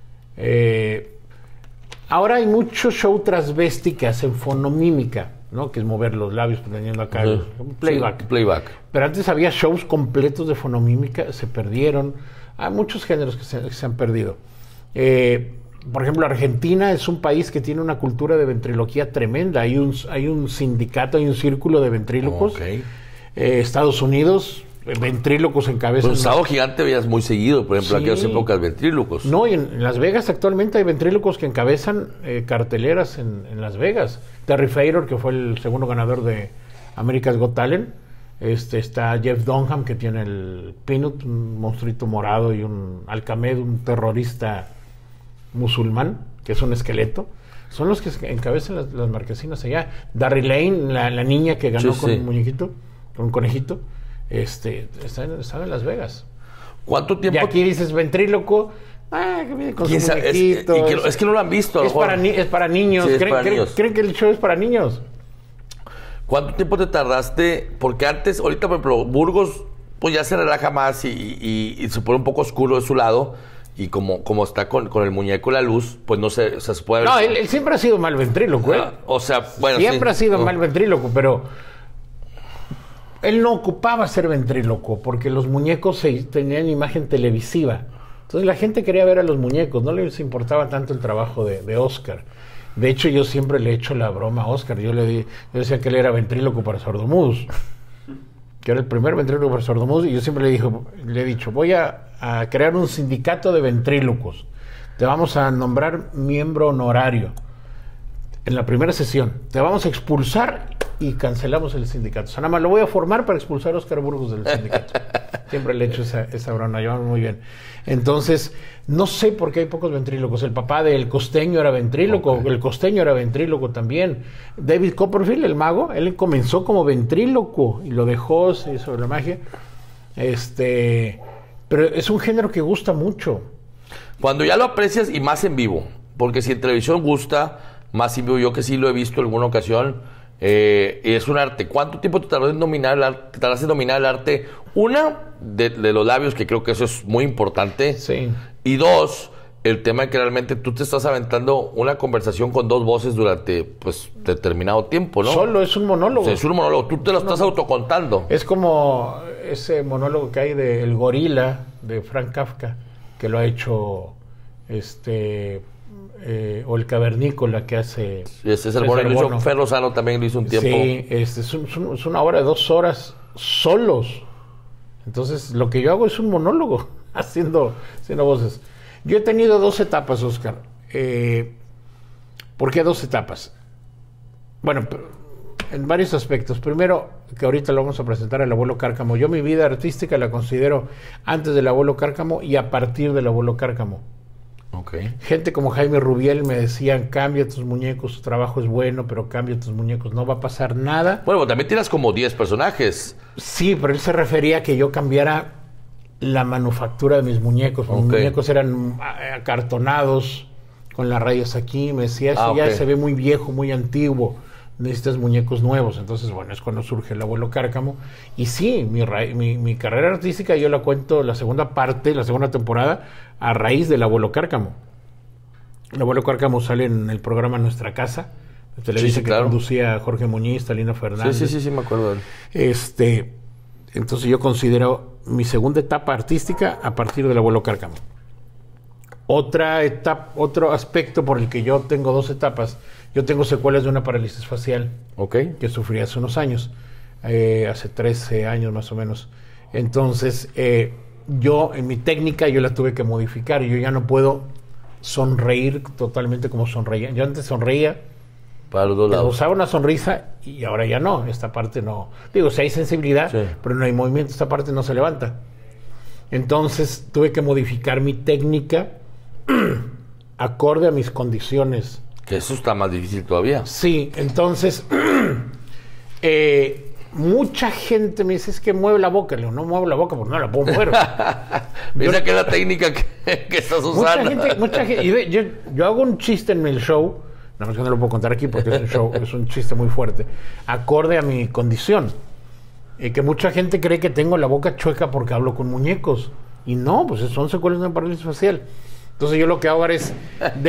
Ahora hay mucho show transvesti que hacen fonomímica, ¿no? Que es mover los labios teniendo acá playback. Sí, playback. Pero antes había shows completos de fonomímica, se perdieron. Hay muchos géneros que se han perdido. Por ejemplo, Argentina es un país que tiene una cultura de ventriloquía tremenda. Hay un sindicato, hay un círculo de ventrílocos. Okay. Estados Unidos, ventrílocos encabezan. Pues Sábado Gigante veías muy seguido, por ejemplo, aquellas épocas ventrílocos. No, y en Las Vegas actualmente hay ventrílocos que encabezan carteleras en Las Vegas. Terry Fator, que fue el segundo ganador de America's Got Talent. Está Jeff Dunham, que tiene el Peanut, un monstruito morado, y un Alcamed, un terrorista musulmán, que es un esqueleto. Son los que encabezan las marquesinas allá. Darry Lane, la niña que ganó con un muñequito, con un conejito, está en Las Vegas. ¿Cuánto tiempo? Y aquí dices ventríloco, que viene con su muñequito. Es que no lo han visto. Es para niños. Sí, ¿Creen que el show es para niños? ¿Cuánto tiempo te tardaste? Porque antes, ahorita, por ejemplo, Burgos, pues ya se relaja más y se pone un poco oscuro de su lado. Y como está con el muñeco la luz, pues no sé, o sea, se puede ver. No, él siempre ha sido mal ventríloco, ¿eh? O sea, bueno, siempre ha sido mal ventríloco, pero él no ocupaba ser ventríloco, porque los muñecos tenían imagen televisiva. Entonces la gente quería ver a los muñecos, no les importaba tanto el trabajo de Oscar. De hecho, yo siempre le he hecho la broma a Oscar. Yo decía que él era ventríloco para sordomudos, que era el primer ventríloco para sordomudos, y yo siempre le he dicho, voy a crear un sindicato de ventrílocos. Te vamos a nombrar miembro honorario en la primera sesión. Te vamos a expulsar y cancelamos el sindicato. O sea, nada más lo voy a formar para expulsar a Oscar Burgos del sindicato. Siempre le he hecho esa broma, llevamos muy bien. Entonces, no sé por qué hay pocos ventrílocos. El papá del Costeño era ventríloco, okay. El Costeño era ventríloco también. David Copperfield, el mago, él comenzó como ventríloco y lo dejó sobre la magia. Pero es un género que gusta mucho. Cuando ya lo aprecias y más en vivo, porque si en televisión gusta, más en vivo, yo que sí lo he visto en alguna ocasión, es un arte. ¿Cuánto tiempo te tardaste en dominar el arte? Una, de los labios, que creo que eso es muy importante. Sí. Y dos, el tema de que realmente tú te estás aventando una conversación con dos voces durante, pues, determinado tiempo, ¿no? Solo es un monólogo. O sea, es un monólogo, tú te lo estás autocontando. Es como ese monólogo que hay de El gorila de Frank Kafka, que lo ha hecho o El cavernícola que hace Ese es el monólogo. Fer Lozano también lo hizo un tiempo. Sí, es una obra de 2 horas solos. Entonces, lo que yo hago es un monólogo, haciendo voces. Yo he tenido 2 etapas, Oscar. ¿Por qué 2 etapas? Bueno, en varios aspectos. Primero, que ahorita lo vamos a presentar, El abuelo Cárcamo. Yo mi vida artística la considero antes del abuelo Cárcamo y a partir del abuelo Cárcamo. Okay. Gente como Jaime Rubiel me decían, cambia tus muñecos, tu trabajo es bueno, pero cambia tus muñecos, no va a pasar nada. Bueno, también tienes como 10 personajes. Sí, pero él se refería a que yo cambiara la manufactura de mis muñecos. Mis muñecos eran acartonados, con las rayas aquí. Me decía, eso ya se ve muy viejo, muy antiguo. Necesitas muñecos nuevos. Entonces, bueno, es cuando surge El abuelo Cárcamo. Y sí, mi carrera artística yo la cuento, la segunda parte, la segunda temporada, a raíz del abuelo Cárcamo. El abuelo Cárcamo sale en el programa Nuestra Casa, de televisión, que conducía Jorge Muñiz, Talina Fernández. Sí, me acuerdo de él. Entonces yo considero mi segunda etapa artística a partir del abuelo Cárcamo. Otro aspecto por el que yo tengo 2 etapas. Yo tengo secuelas de una parálisis facial que sufrí hace unos años, hace 13 años más o menos. Entonces, yo en mi técnica yo la tuve que modificar. Yo ya no puedo sonreír totalmente como sonreía. Yo antes sonreía, para los 2 lados. Usaba una sonrisa y ahora ya no. Esta parte no. Digo, si hay sensibilidad, pero no hay movimiento, esta parte no se levanta. Entonces tuve que modificar mi técnica acorde a mis condiciones. Que eso está más difícil todavía. Sí, entonces mucha gente me dice, es que mueve la boca. Le digo, no muevo la boca porque no la puedo mover. Esa que es la técnica que estás usando. Mucha gente. Y yo hago un chiste en el show, nada más que no lo puedo contar aquí porque es un show, es un chiste muy fuerte, acorde a mi condición. Que mucha gente cree que tengo la boca chueca porque hablo con muñecos. Y no, pues son secuelas de una parálisis facial. Entonces yo lo que hago ahora es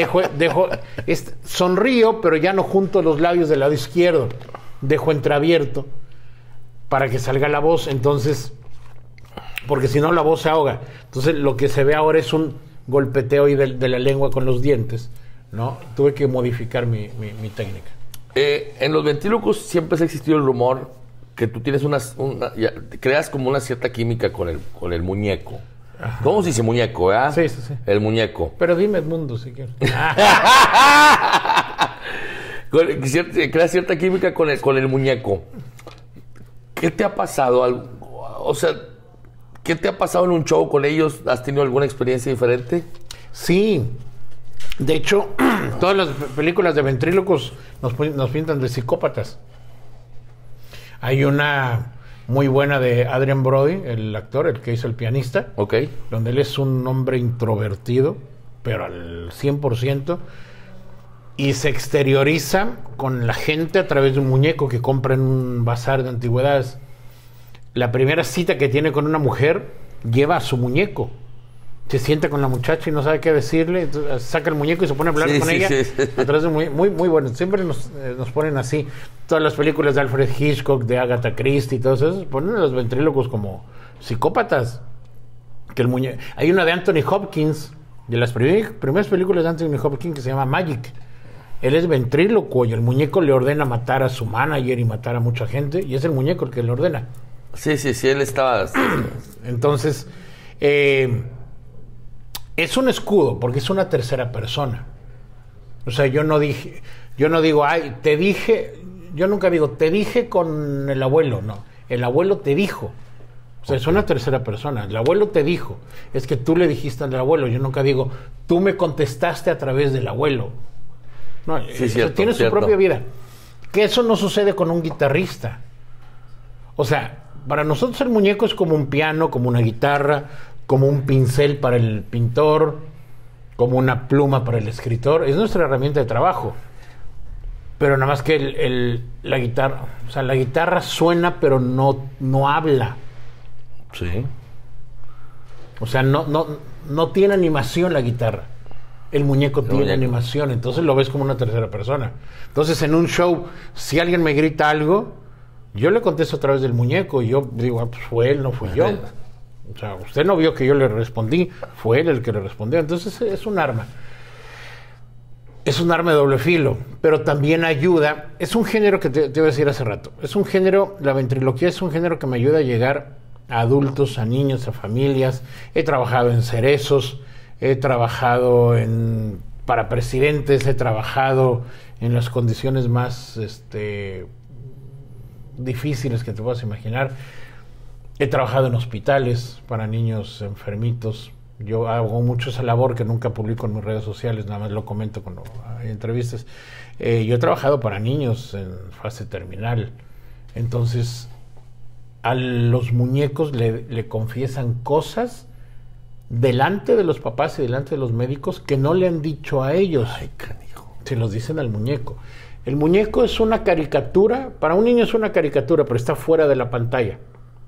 sonrío, pero ya no junto los labios del lado izquierdo. Dejo entreabierto para que salga la voz. Entonces, porque si no la voz se ahoga. Entonces lo que se ve ahora es un golpeteo ahí de la lengua con los dientes, ¿no? Tuve que modificar mi técnica. En los ventrílocos siempre ha existido el rumor que tú tienes creas como una cierta química con el muñeco. Ajá. ¿Cómo se dice muñeco, verdad? Sí. El muñeco. Pero dime Edmundo si quieres. Creas cierta química con el muñeco. ¿Qué te ha pasado? O sea, ¿qué te ha pasado en un show con ellos? ¿Has tenido alguna experiencia diferente? Sí. De hecho, todas las películas de ventrílocos nos pintan de psicópatas. Hay una muy buena de Adrien Brody, el actor, el que hizo El pianista, donde él es un hombre introvertido, pero al 100%, y se exterioriza con la gente a través de un muñeco que compra en un bazar de antigüedades. La primera cita que tiene con una mujer lleva a su muñeco. Se sienta con la muchacha y no sabe qué decirle, entonces saca el muñeco y se pone a hablar con ella. A través de muy bueno. Siempre nos ponen así. Todas las películas de Alfred Hitchcock, de Agatha Christie y todos esos, ponen a los ventrílocos como psicópatas. Hay una de Anthony Hopkins, de las primeras películas de Anthony Hopkins, que se llama Magic. Él es ventríloco y el muñeco le ordena matar a su manager y matar a mucha gente, y es el muñeco el que le ordena. Sí, él estaba... Entonces, es un escudo, porque es una tercera persona. O sea, yo no digo, ay, te dije, yo nunca digo, te dije con el abuelo, no. El abuelo te dijo. O sea, es una tercera persona. El abuelo te dijo. Es que tú le dijiste al abuelo. Yo nunca digo, tú me contestaste a través del abuelo. No, tiene su propia vida. Que eso no sucede con un guitarrista. O sea, para nosotros el muñeco es como un piano, como una guitarra, como un pincel para el pintor, como una pluma para el escritor. Es nuestra herramienta de trabajo. Pero nada más que la guitarra, o sea, la guitarra suena pero no habla. Sí. O sea, no tiene animación la guitarra. el muñeco tiene animación, entonces lo ves como una tercera persona. Entonces en un show, si alguien me grita algo, yo le contesto a través del muñeco y yo digo, pues fue él, no fui yo. O sea, usted no vio que yo le respondí, fue él el que le respondió. Entonces es un arma. Es un arma de doble filo, pero también ayuda. Es un género que te iba a decir hace rato. Es un género, la ventriloquía es un género que me ayuda a llegar a adultos, a niños, a familias. He trabajado en cerezos, he trabajado para presidentes, he trabajado en las condiciones más difíciles que te puedas imaginar. He trabajado en hospitales para niños enfermitos. Yo hago mucho esa labor que nunca publico en mis redes sociales, nada más lo comento cuando hay entrevistas. Yo he trabajado para niños en fase terminal. Entonces, a los muñecos le confiesan cosas delante de los papás y delante de los médicos que no le han dicho a ellos. Ay, canijo. Se los dicen al muñeco. El muñeco es una caricatura, para un niño es una caricatura, pero está fuera de la pantalla.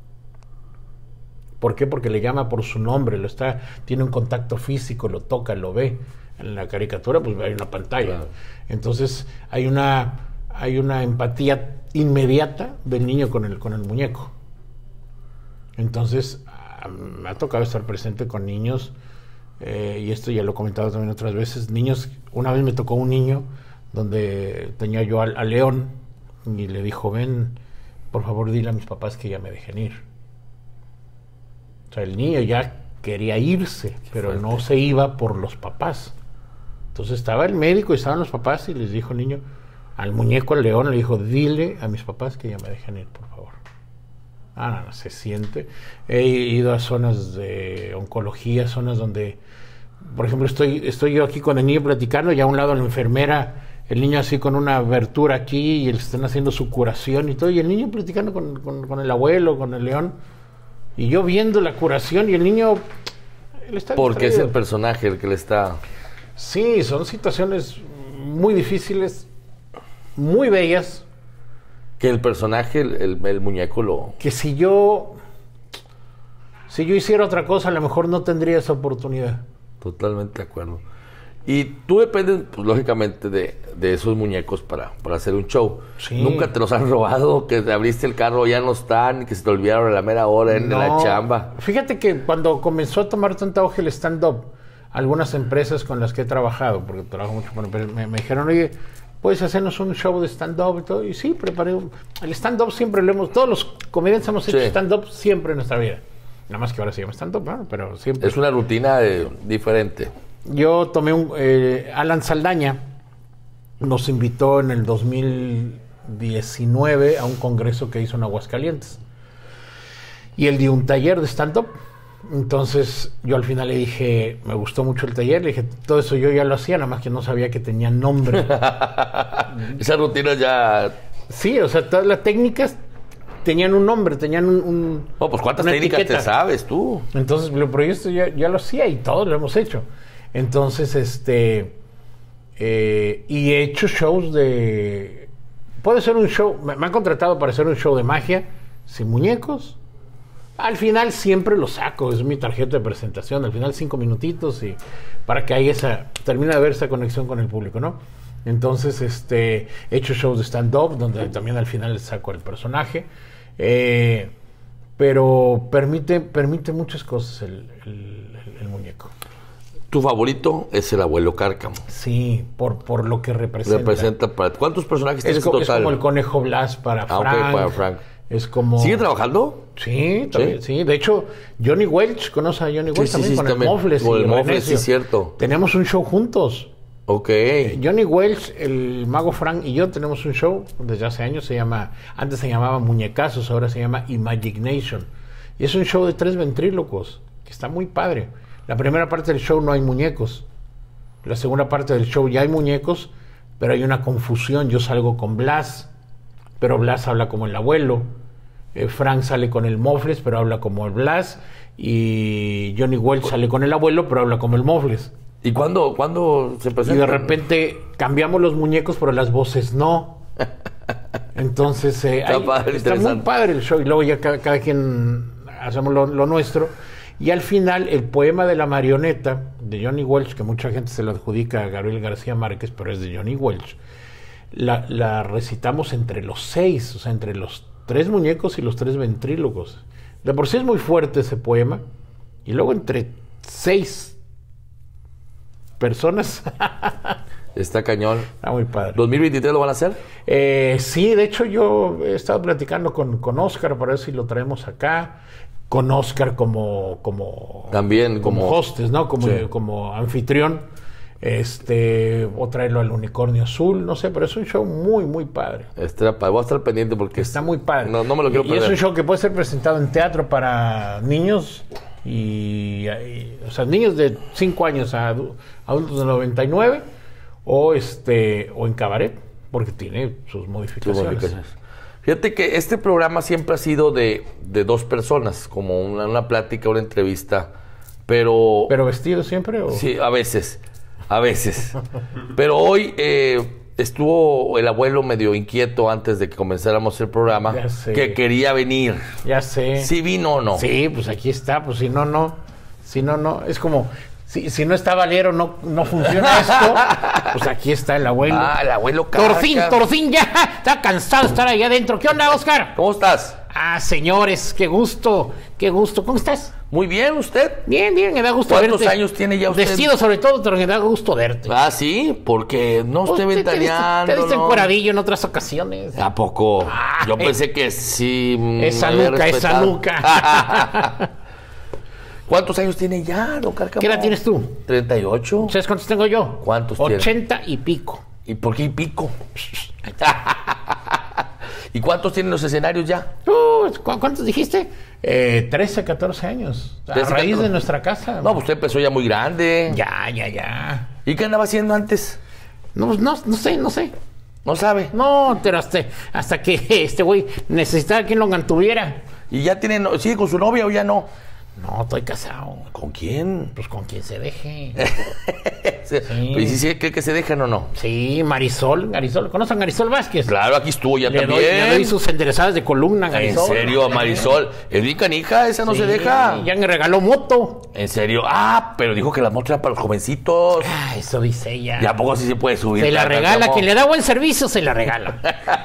¿Por qué? Porque le llama por su nombre, tiene un contacto físico, lo toca, lo ve. En la caricatura, pues hay una pantalla. Claro. Entonces, hay una empatía inmediata del niño con el muñeco. Entonces, me ha tocado estar presente con niños, y esto ya lo he comentado también otras veces. Niños, una vez me tocó un niño donde tenía yo al león, y le dijo, ven, por favor, dile a mis papás que ya me dejen ir. O sea, el niño ya quería irse, pero no se iba por los papás. Entonces estaba el médico y estaban los papás y les dijo el niño, al muñeco, al león, le dijo, dile a mis papás que ya me dejen ir, por favor. No, se siente. He ido a zonas de oncología, zonas donde, por ejemplo, estoy yo aquí con el niño platicando y a un lado la enfermera, el niño así con una abertura aquí y le están haciendo su curación y todo, y el niño platicando con el abuelo, con el león. Y yo viendo la curación y el niño... Él está porque distraído. Es el personaje el que le está... Sí, son situaciones muy difíciles, muy bellas. Que el personaje, el muñeco lo... Que si yo hiciera otra cosa, a lo mejor no tendría esa oportunidad. Totalmente de acuerdo. Y tú dependes, pues, lógicamente, de esos muñecos para hacer un show. Sí. ¿Nunca te los han robado? Que te abriste el carro, ya no están, que se te olvidaron a la mera hora en la chamba. Fíjate que cuando comenzó a tomar tanta auge el stand-up, algunas empresas con las que he trabajado, porque trabajo mucho con empresas, me dijeron, oye, ¿puedes hacernos un show de stand-up y todo? Y sí, preparé el stand-up siempre todos los comediantes hemos hecho stand-up siempre en nuestra vida. Nada más que ahora se llama stand-up, ¿no? Pero siempre. Es una rutina diferente. Yo tomé Alan Saldaña nos invitó en el 2019 a un congreso que hizo en Aguascalientes y él dio un taller de stand-up. Entonces yo al final le dije, me gustó mucho el taller, le dije, todo eso yo ya lo hacía, nada más que no sabía que tenía nombre. Esa rutina ya... Sí, o sea, todas las técnicas tenían un nombre, tenían un pues ¿cuántas técnicas etiqueta te sabes tú? Entonces, pero yo esto ya lo hacía y todos lo hemos hecho. Entonces, y he hecho shows puede ser un show, me han contratado para hacer un show de magia, sin muñecos. Al final siempre lo saco, es mi tarjeta de presentación, al final 5 minutitos y para que termine de haber esa conexión con el público, ¿no? Entonces, he hecho shows de stand-up, donde también al final saco el personaje, pero permite muchas cosas el muñeco. Tu favorito es el abuelo Cárcamo. Sí, por lo que representa. ¿Cuántos personajes tienes en total? Es como el conejo Blas para Frank. Okay, para Frank. Es como... ¿Sigue trabajando? Sí, también, sí. De hecho, Johnny Welch, ¿conoce a Johnny Welch? También con el Mofles. Con el Mofles, sí, cierto. Tenemos un show juntos. Ok. Johnny Welch, el mago Frank y yo tenemos un show desde hace años, antes se llamaba Muñecazos, ahora se llama Imagination. Y es un show de 3 ventrílocos, que está muy padre. La primera parte del show no hay muñecos. La segunda parte del show ya hay muñecos, pero hay una confusión. Yo salgo con Blas, pero Blas habla como el abuelo. Frank sale con el Mofles, pero habla como el Blas. Y Johnny Welch sale con el abuelo, pero habla como el Mofles. ¿Y cuándo se presenta? Y de repente cambiamos los muñecos, pero las voces no. Entonces, está muy padre el show. Y luego ya cada quien hacemos lo nuestro. Y al final, el poema de la marioneta de Johnny Welch, que mucha gente se lo adjudica a Gabriel García Márquez, pero es de Johnny Welch, la recitamos entre los 6, o sea, entre los 3 muñecos y los 3 ventrílogos. De por sí es muy fuerte ese poema, y luego entre 6 personas. Está cañón. Está muy padre. ¿2023 lo van a hacer? Sí, de hecho yo he estado platicando con Oscar para ver si lo traemos acá. Con Oscar también como hostes, ¿no? Como anfitrión. O traerlo al Unicornio Azul, no sé, pero es un show muy, muy padre. Voy a estar pendiente porque está muy padre. No me lo quiero perder. Y es un show que puede ser presentado en teatro para niños o sea, niños de 5 años a adultos de 99 o en cabaret, porque tiene sus modificaciones. Fíjate que este programa siempre ha sido de 2 personas, como una plática, una entrevista, pero vestido siempre, ¿o? Sí, a veces. Pero hoy estuvo el abuelo medio inquieto antes de que comenzáramos el programa, que quería venir. Ya sé. ¿Sí vino o no? Sí, pues aquí está, pues si no, no. Es como, si no está Valero, no funciona esto, pues aquí está el abuelo. Ah, el abuelo Torcín ya está cansado de estar allá adentro. ¿Qué onda, Oscar? ¿Cómo estás? Señores, qué gusto. ¿Cómo estás? Muy bien, ¿usted? Bien, me da gusto verte. ¿Cuántos años tiene ya usted? Vestido sobre todo, pero me da gusto verte. Ah, ¿sí? Porque no esté ventaneando. Te viste encueradillo en otras ocasiones. ¿A poco? Yo pensé que sí. Esa nuca. ¿Cuántos años tiene ya, don Cárcamo? ¿Qué edad tienes tú? 38. ¿Sabes cuántos tengo yo? ¿Cuántos tienes? 80 y pico. ¿Y por qué y pico? ¿Y cuántos tienen los escenarios ya? ¿Cuántos dijiste? 13, 14 años. A raíz de nuestra casa. No, pues usted empezó ya muy grande. Ya. ¿Y qué andaba haciendo antes? No sé. ¿No sabe? No, pero hasta que este güey necesitaba quien lo mantuviera. ¿Y ya sigue con su novia o ya no? No, estoy casado. ¿Con quién? Pues con quien se deje. Sí. ¿Y si cree que se dejan o no? Sí, Marisol. ¿Conocen a Marisol Vázquez? Claro, aquí estuvo ya también. Le doy sus enderezadas de columna a Marisol. ¿En serio, Marisol? Es mi canija, esa no se deja. Ya me regaló moto. ¿En serio? Pero dijo que la moto era para los jovencitos. Eso dice ella. ¿Y a poco así se puede subir? Se la regala, quien le da buen servicio se la regala.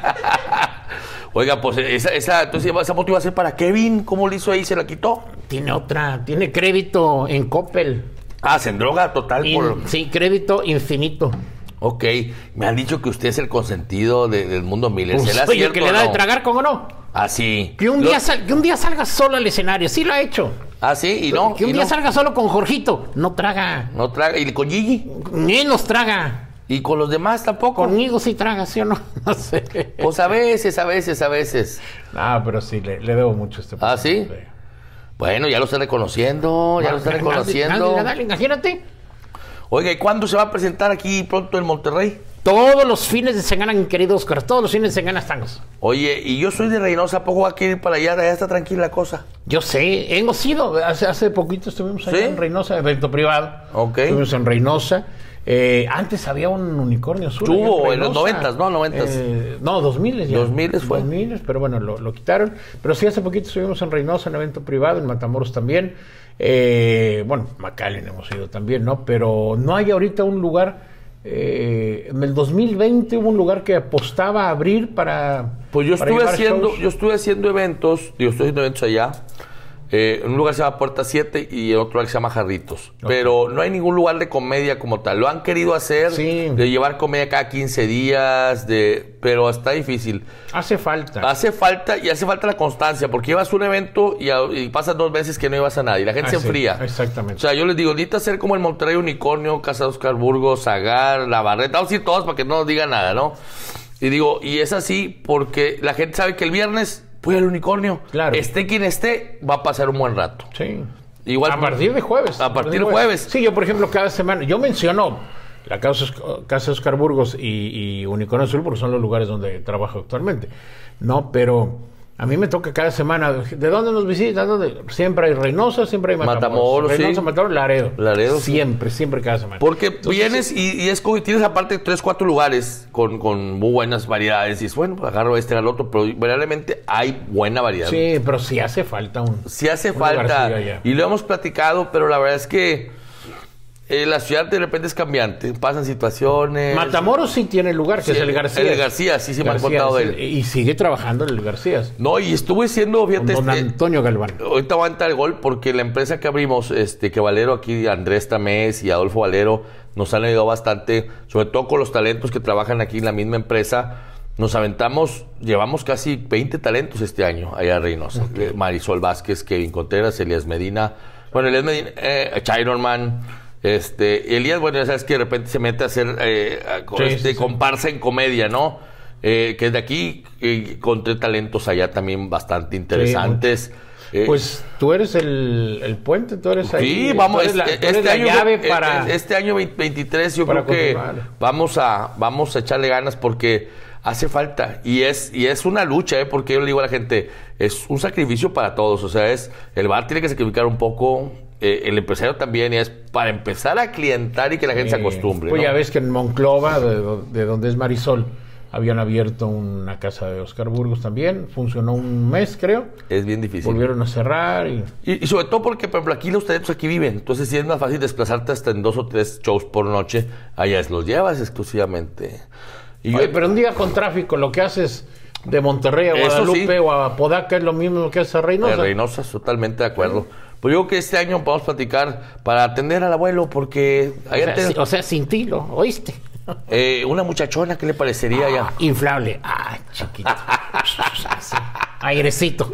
Oiga, pues entonces esa moto iba a ser para Kevin. ¿Cómo le hizo ahí? ¿Se la quitó? Tiene crédito en Coppel. Se endroga total Sí, crédito infinito. Ok, me han dicho que usted es el consentido del mundo Miller. Pues ¿Será oye, cierto que le da de tragar, ¿cómo no? Sí. Que un día salga solo al escenario, sí lo ha hecho. Sí, y no. Que un día salga solo con Jorgito, no traga. No traga, ¿y con Gigi? Ni nos traga. ¿Y con los demás tampoco? Conmigo sí traga, ¿sí o no? No sé. Pues a veces. Pero sí, le debo mucho este programa. ¿Sí? Bueno, ya lo está reconociendo, Dale, imagínate. Oiga, ¿y cuándo se va a presentar aquí pronto en Monterrey? Todos los fines de semana, mi querido Oscar, todos los fines de semana estamos. Oye, y yo soy de Reynosa, ¿a poco va a querer ir para allá? Allá está tranquila la cosa. Yo sé, hemos ido, hace poquito estuvimos allá en Reynosa, evento privado. Ok. Estuvimos en Reynosa. Antes había un unicornio azul. Tuvo en los 90s, ¿no? 2000 ya. 2000 fue. 2000, pero bueno, lo quitaron. Pero sí, hace poquito estuvimos en Reynosa en evento privado, en Matamoros también. McAllen hemos ido también, ¿no? Pero no hay ahorita un lugar. En el 2020 hubo un lugar que apostaba a abrir para. Pues yo estuve haciendo eventos, allá. En un lugar se llama Puerta 7 y en otro lugar se llama Jarritos. Okay. Pero no hay ningún lugar de comedia como tal. Lo han querido hacer, de llevar comedia cada 15 días, pero está difícil. Hace falta la constancia, porque llevas un evento y pasan 2 meses que no llevas a nadie. La gente se enfría. Exactamente. O sea, yo les digo, necesitas ser como el Monterrey Unicornio, Casa de Oscar Burgos, Zagar, La Barreta. Vamos a ir todos para que no nos digan nada, ¿no? Y digo, y es así porque la gente sabe que el viernes voy al Unicornio. Claro. Esté quien esté, va a pasar un buen rato. Sí. Igual a partir de jueves. A partir de jueves. Sí, yo por ejemplo cada semana, yo menciono la Casa Oscar Burgos y Unicornio Azul porque son los lugares donde trabajo actualmente. No, pero a mí me toca cada semana. ¿De dónde nos visitan? Siempre hay Reynosa, siempre hay Matamoros. Reynosa, Matamoros, Laredo. Siempre cada semana. Porque vienes y es como tienes aparte 3, 4 lugares con muy buenas variedades. Y es bueno, pues agarro al otro, pero realmente hay buena variedad. Sí, pero sí hace falta Sí hace falta. Y lo hemos platicado, pero la verdad es que La ciudad de repente es cambiante, pasan situaciones. Matamoros sí tiene lugar, que Sí, es el García. El García, sí me han contado de él. Y sigue trabajando en el García. No, y estuve siendo, fíjate, Don Antonio Galván. ahorita voy a entrar el gol porque la empresa que abrimos, que Valero aquí, Andrés Tamés y Adolfo Valero, nos han ayudado bastante, sobre todo con los talentos que trabajan aquí en la misma empresa. Nos aventamos, llevamos casi 20 talentos este año allá en Reynosa. Okay. Marisol Vázquez, Kevin Contreras, Elías Medina, Elías Medina, Chironman. Elías, bueno, ya sabes que de repente se mete a hacer comparsa en comedia, ¿no? Que es de aquí, encontré talentos allá también bastante interesantes. Pues tú eres el puente, tú eres ahí. Sí, vamos, tú eres la llave para... Este año 23 yo creo que vamos a echarle ganas porque hace falta. Y es una lucha, porque yo le digo a la gente, es un sacrificio para todos. O sea, el bar tiene que sacrificar un poco... el empresario también, y es para empezar a clientar y que la gente se acostumbre. Pues ¿no? ya ves que en Monclova, de donde es Marisol, habían abierto una casa de Oscar Burgos también. Funcionó un mes, creo. Es bien difícil. Volvieron a cerrar. Y sobre todo porque, por ejemplo, aquí los talentos aquí viven. Entonces sí es más fácil desplazarte hasta en 2 o 3 shows por noche. Allá los llevas exclusivamente. Oye, pero un día con tráfico, lo que haces de Monterrey a Guadalupe o a Podaca es lo mismo que hace a Reynosa. Reynosa, totalmente de acuerdo. Pues yo creo que este año podemos platicar para atender al abuelo, porque... O sea, sin ti, ¿oíste? Una muchachona, ¿qué le parecería ya? Inflable. Chiquito. Airecito.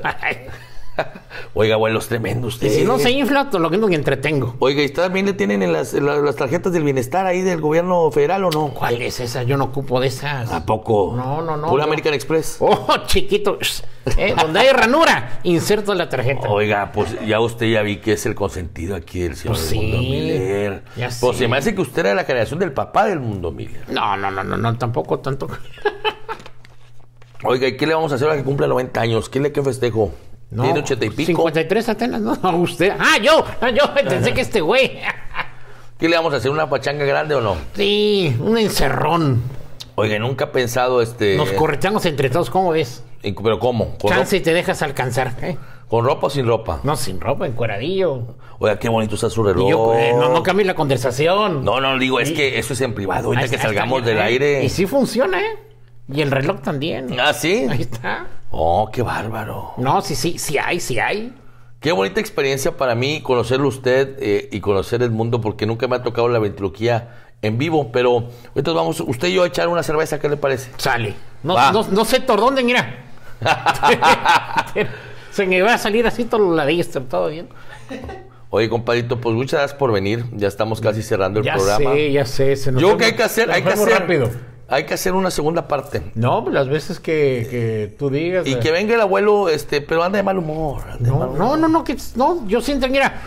Oiga, abuelos, tremendo usted. Y si no se infla, todo lo que no me entretengo. Oiga, ¿y también le tienen en las tarjetas del bienestar ahí del gobierno federal o no? ¿Cuál es esa? Yo no ocupo de esas. ¿A poco? No. Pura American Express. Oh, chiquito. Donde hay ranura, inserto la tarjeta. Oiga, pues ya usted ya vi que es el consentido aquí del señor pues Mundo Miller. Pues se me hace que usted era la generación del papá del Mundo Miller. No, tampoco tanto. Oiga, ¿y qué le vamos a hacer ahora que cumple 90 años? ¿Qué festejo? No, ¿Tiene 80 y pico? 53 apenas, ¿no? Usted. Yo pensé que este güey. ¿Qué le vamos a hacer? ¿Una pachanga grande o no? Sí, un encerrón. Oiga, nunca he pensado Nos correteamos entre todos, ¿cómo ves? ¿Pero cómo? Chance y te dejas alcanzar, ¿eh? ¿Con ropa o sin ropa? No, sin ropa, encueradillo. Oiga, qué bonito está su reloj. Y yo, no cambie la conversación. No, digo, es que eso es en privado, ahorita que salgamos del aire. Y sí funciona, ¿eh? Y el reloj también. ¿Ah, sí? Ahí está. Oh, qué bárbaro. No, sí hay. Qué bonita experiencia para mí conocerlo usted y conocer el mundo, porque nunca me ha tocado la ventriloquía en vivo, pero ahorita vamos, usted y yo a echar una cerveza, ¿qué le parece? Sale. No sé por dónde, mira. Se me va a salir así todo lo ladillo, todo bien. Oye, compadrito, pues muchas gracias por venir. Ya estamos casi cerrando el programa. Ya sé. Yo creo que hay que hacer rápido. Hay que hacer una segunda parte. No, las veces que tú digas. Y que venga el abuelo, pero anda de mal humor. No, yo siento, mira.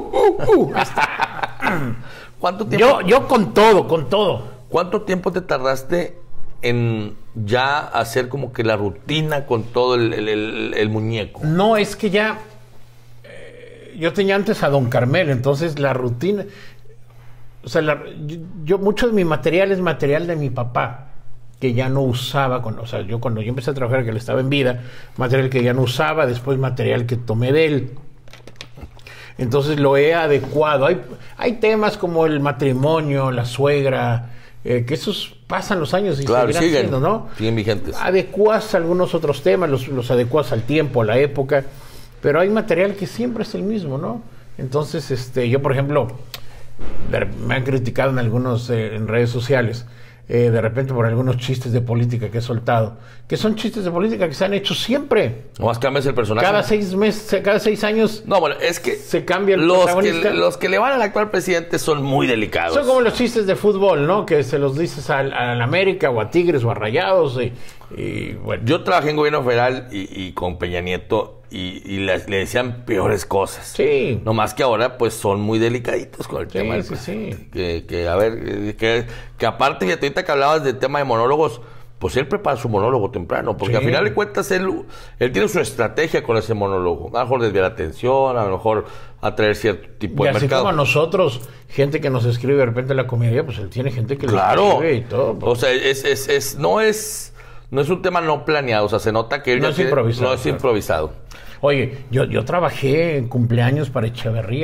¿Cuánto tiempo? Yo con todo. ¿Cuánto tiempo te tardaste en ya hacer como que la rutina con todo el muñeco? No, es que ya... yo tenía antes a Don Carmel, entonces la rutina... O sea, yo mucho de mi material es material de mi papá, que ya no usaba. Cuando yo empecé a trabajar, que él estaba en vida, material que ya no usaba, después material que tomé de él. Entonces lo he adecuado. Hay temas como el matrimonio, la suegra, que esos pasan los años y claro, seguirán siendo, ¿no? Siguen vigentes. Adecuas algunos otros temas, los adecuas al tiempo, a la época, pero hay material que siempre es el mismo, ¿no? Entonces, yo, por ejemplo... me han criticado en algunos en redes sociales de repente por algunos chistes de política que he soltado, que son chistes de política que se han hecho siempre. Nomás cambias el personaje. Cada 6 meses, cada 6 años. No, bueno, es que se cambia el protagonista. Los que le van al actual presidente son muy delicados. Son como los chistes de fútbol, ¿no? Que se los dices al América o a Tigres o a Rayados y bueno. Yo trabajé en gobierno federal y con Peña Nieto y le decían peores cosas. Sí. No más que ahora, pues, son muy delicaditos con el tema. Sí. Que aparte, fíjate, ahorita que hablabas del tema de monólogos, pues él prepara su monólogo temprano, porque al final de cuentas él tiene su estrategia con ese monólogo. A lo mejor desviar la atención, a lo mejor atraer cierto tipo de mercado. Y así como nosotros, gente que nos escribe de repente la comedia, pues él tiene gente que le escribe y todo. Pues. O sea, no es un tema no planeado, o sea, se nota que él no es improvisado. No es improvisado. Oye, yo trabajé en cumpleaños para Echeverría.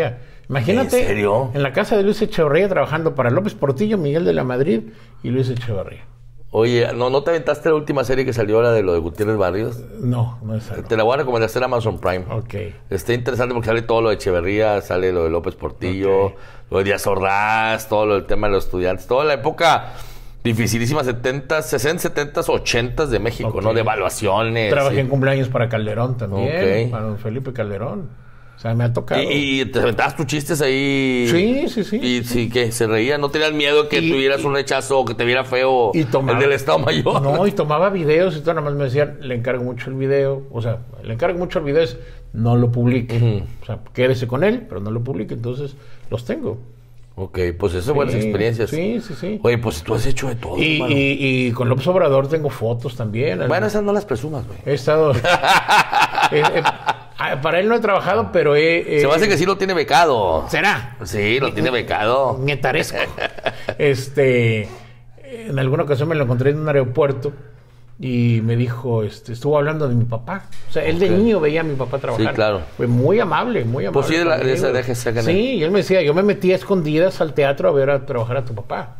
Imagínate. ¿En serio? En la casa de Luis Echeverría trabajando para López Portillo, Miguel de la Madrid y Luis Echeverría. Oye, ¿no te aventaste la última serie que salió, la de lo de Gutiérrez Barrios? No es algo. Te la voy a recomendar, está en Amazon Prime. Ok. Está interesante porque sale todo lo de Echeverría, sale lo de López Portillo, lo de Díaz Ordaz, todo lo del tema de los estudiantes, toda la época dificilísima, 70, 60, 70, 80 de México, ¿no? De evaluaciones. Trabajé en cumpleaños para Calderón también, para don Felipe Calderón. O sea, me ha tocado. ¿Y te aventabas tus chistes ahí? Sí. ¿Y sí, que se reían? ¿No tenías miedo que tuvieras un rechazo o que te viera feo el del Estado Mayor? No, y tomaba videos y todo, nada más me decían, le encargo mucho el video. O sea, le encargo mucho el video es, no lo publique. O sea, quédese con él, pero no lo publique. Entonces, los tengo. Ok, pues eso es buenas experiencias. Sí. Oye, pues tú has hecho de todo, hermano. Y con López Obrador tengo fotos también. Bueno, esas no las presumas, güey. He estado... para él no he trabajado, pero se me hace que sí lo tiene becado. ¿Será? Sí, lo tiene becado. Nietaresco. En alguna ocasión me lo encontré en un aeropuerto y me dijo, estuvo hablando de mi papá. O sea, él de niño veía a mi papá trabajar. Sí, claro. Fue muy amable, muy amable. Pues sí, de esa deje sacan. Sí, y él me decía, yo me metía a escondidas al teatro a ver a trabajar a tu papá.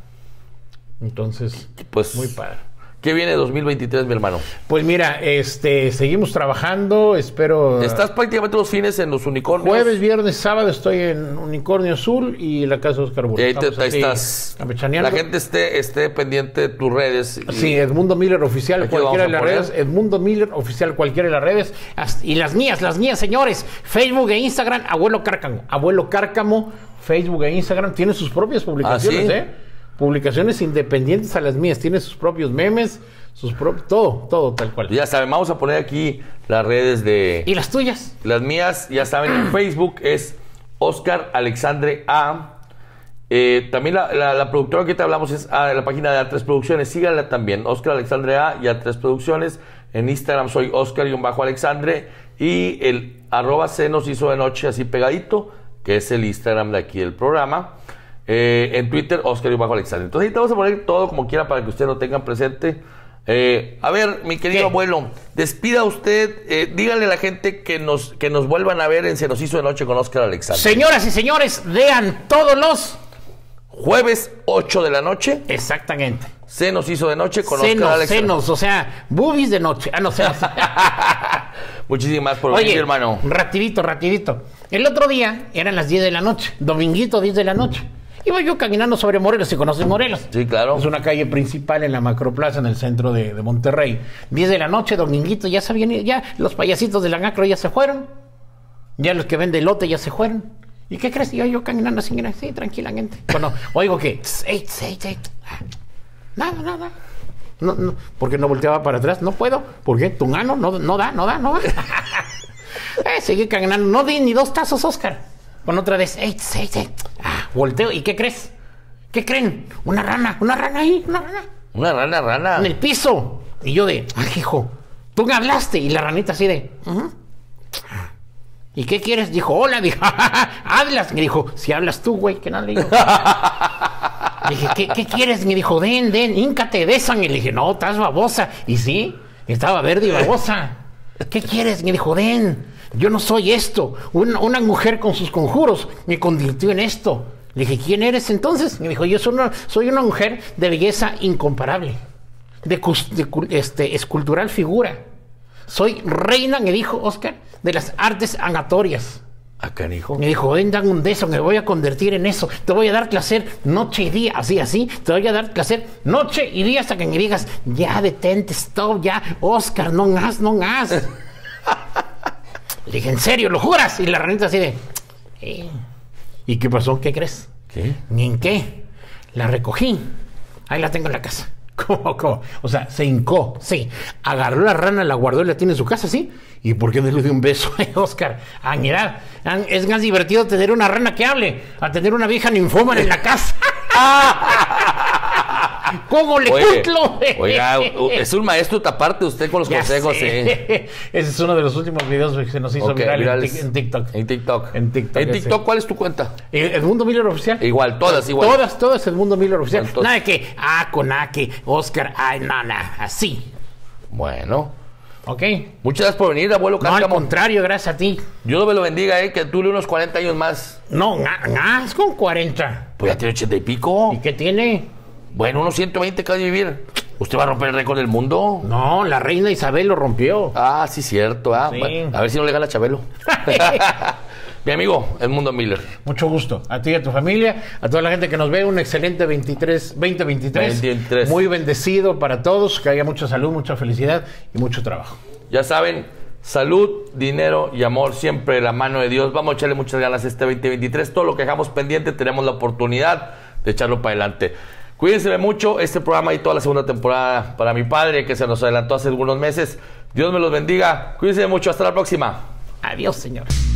Entonces, pues muy padre. ¿Qué viene 2023, mi hermano? Pues mira, seguimos trabajando, espero... Estás prácticamente los fines en los unicornios. Jueves, viernes, sábado estoy en Unicornio Azul y la casa de Oscar Burgos. Y ahí estás. Campechaneando. La gente esté pendiente de tus redes. Sí, Edmundo Miller Oficial, cualquiera de las redes. Edmundo Miller Oficial, cualquiera de las redes. Y las mías, señores. Facebook e Instagram, Abuelo Cárcamo. Abuelo Cárcamo, Facebook e Instagram. Tiene sus propias publicaciones, ¿sí? Publicaciones independientes a las mías, tiene sus propios memes, todo tal cual. Ya saben, vamos a poner aquí las redes de... ¿Y las tuyas? Las mías, ya saben, en Facebook es Oscar Alexandre A. También la productora que te hablamos es la página de A3 Producciones, síganla también, Oscar Alexandre A y A3 Producciones. En Instagram soy Oscar-Alexandre y el @ se nos hizo de noche así pegadito, que es el Instagram de aquí del programa. En Twitter, Oscar-Alexandre. Entonces ahí te vamos a poner todo como quiera para que ustedes lo tengan presente. A ver, mi querido abuelo, despida usted, díganle a la gente que nos vuelvan a ver en Se nos hizo de noche con Oscar Alexandre. Señoras y señores, vean todos los jueves 8 de la noche. Exactamente. Se nos hizo de noche con Oscar Alexandre. Senos, o sea, boobies de noche. No sé. Muchísimas por venir, hermano. Rapidito. El otro día eran las 10 de la noche, dominguito 10 de la noche. Iba yo caminando sobre Morelos, ¿se conoce Morelos? Sí, claro. Es una calle principal en la Macroplaza, en el centro de Monterrey. 10 de la noche, dominguito, ya sabían, ya los payasitos de la Macro ya se fueron. Ya los que venden elote ya se fueron. ¿Y qué crees? Yo caminando así, tranquilamente. Bueno, oigo que... Nada. No, porque no volteaba para atrás. No puedo. ¿Por qué? Tu mano no da. Seguí caminando. No di ni 2 tazos, Oscar. Con otra vez, volteo, ¿y qué crees? ¿Qué creen? Una rana ahí, una rana. Una rana. En el piso. Y yo hijo, tú me hablaste. Y la ranita así de, ¿y qué quieres? Dijo, hola, dijo, hablas. Me dijo, si hablas tú, güey, que nada le digo. Dije, ¿qué quieres? Me dijo, den, híncate, bésame. Le dije, no, estás babosa. Y sí, estaba verde y babosa. ¿Qué quieres? Me dijo, den. Yo no soy esto. Una mujer con sus conjuros me convirtió en esto. Le dije, ¿quién eres entonces? Me dijo, yo soy una mujer de belleza incomparable, de escultural figura. Soy reina, me dijo Oscar, de las artes anatorias. Canijo. Me dijo, ven, dan un beso, me voy a convertir en eso. Te voy a dar placer noche y día, así. Te voy a dar placer noche y día hasta que me digas, ya detente, stop, ya, Oscar, no hagas. Le dije, ¿en serio? ¿Lo juras? Y la ranita así de... ¿Y qué pasó? ¿Qué crees? ¿Qué? ¿Ni en qué? La recogí. Ahí la tengo en la casa. ¿Cómo? O sea, se hincó, sí. Agarró la rana, la guardó y la tiene en su casa, ¿sí? ¿Y por qué no le dio un beso a Oscar? Mira, es más divertido tener una rana que hable a tener una vieja ninfómana en la casa. ¿Cómo le cumplo? Oiga, es un maestro taparte usted con los consejos. Ese es uno de los últimos videos que se nos hizo viral en TikTok. En TikTok, ¿cuál es tu cuenta? Edmundo Miller Oficial. Igual, todas. Todas Edmundo Miller Oficial. Entonces, nada de que, con que Oscar, nada, así. Bueno. ¿Ok? Muchas gracias por venir, abuelo No, al Cárcamo. contrario, gracias a ti. Dios me lo bendiga, que dure unos 40 años más. No, es con 40. Pues ya tiene 80 y pico. ¿Y qué tiene? Bueno, unos 120 que va a vivir. ¿Usted va a romper el récord del mundo? No, la reina Isabel lo rompió. Ah, sí, cierto. Sí. Bueno, a ver si no le gana a Chabelo. Mi amigo, Edmundo Miller. Mucho gusto. A ti y a tu familia, a toda la gente que nos ve, un excelente 2023. Muy bendecido para todos, que haya mucha salud, mucha felicidad y mucho trabajo. Ya saben, salud, dinero y amor siempre de la mano de Dios. Vamos a echarle muchas ganas este 2023. Todo lo que dejamos pendiente tenemos la oportunidad de echarlo para adelante. Cuídense mucho. Este programa y toda la segunda temporada para mi padre, que se nos adelantó hace algunos meses. Dios me los bendiga. Cuídense mucho. Hasta la próxima. Adiós, señor.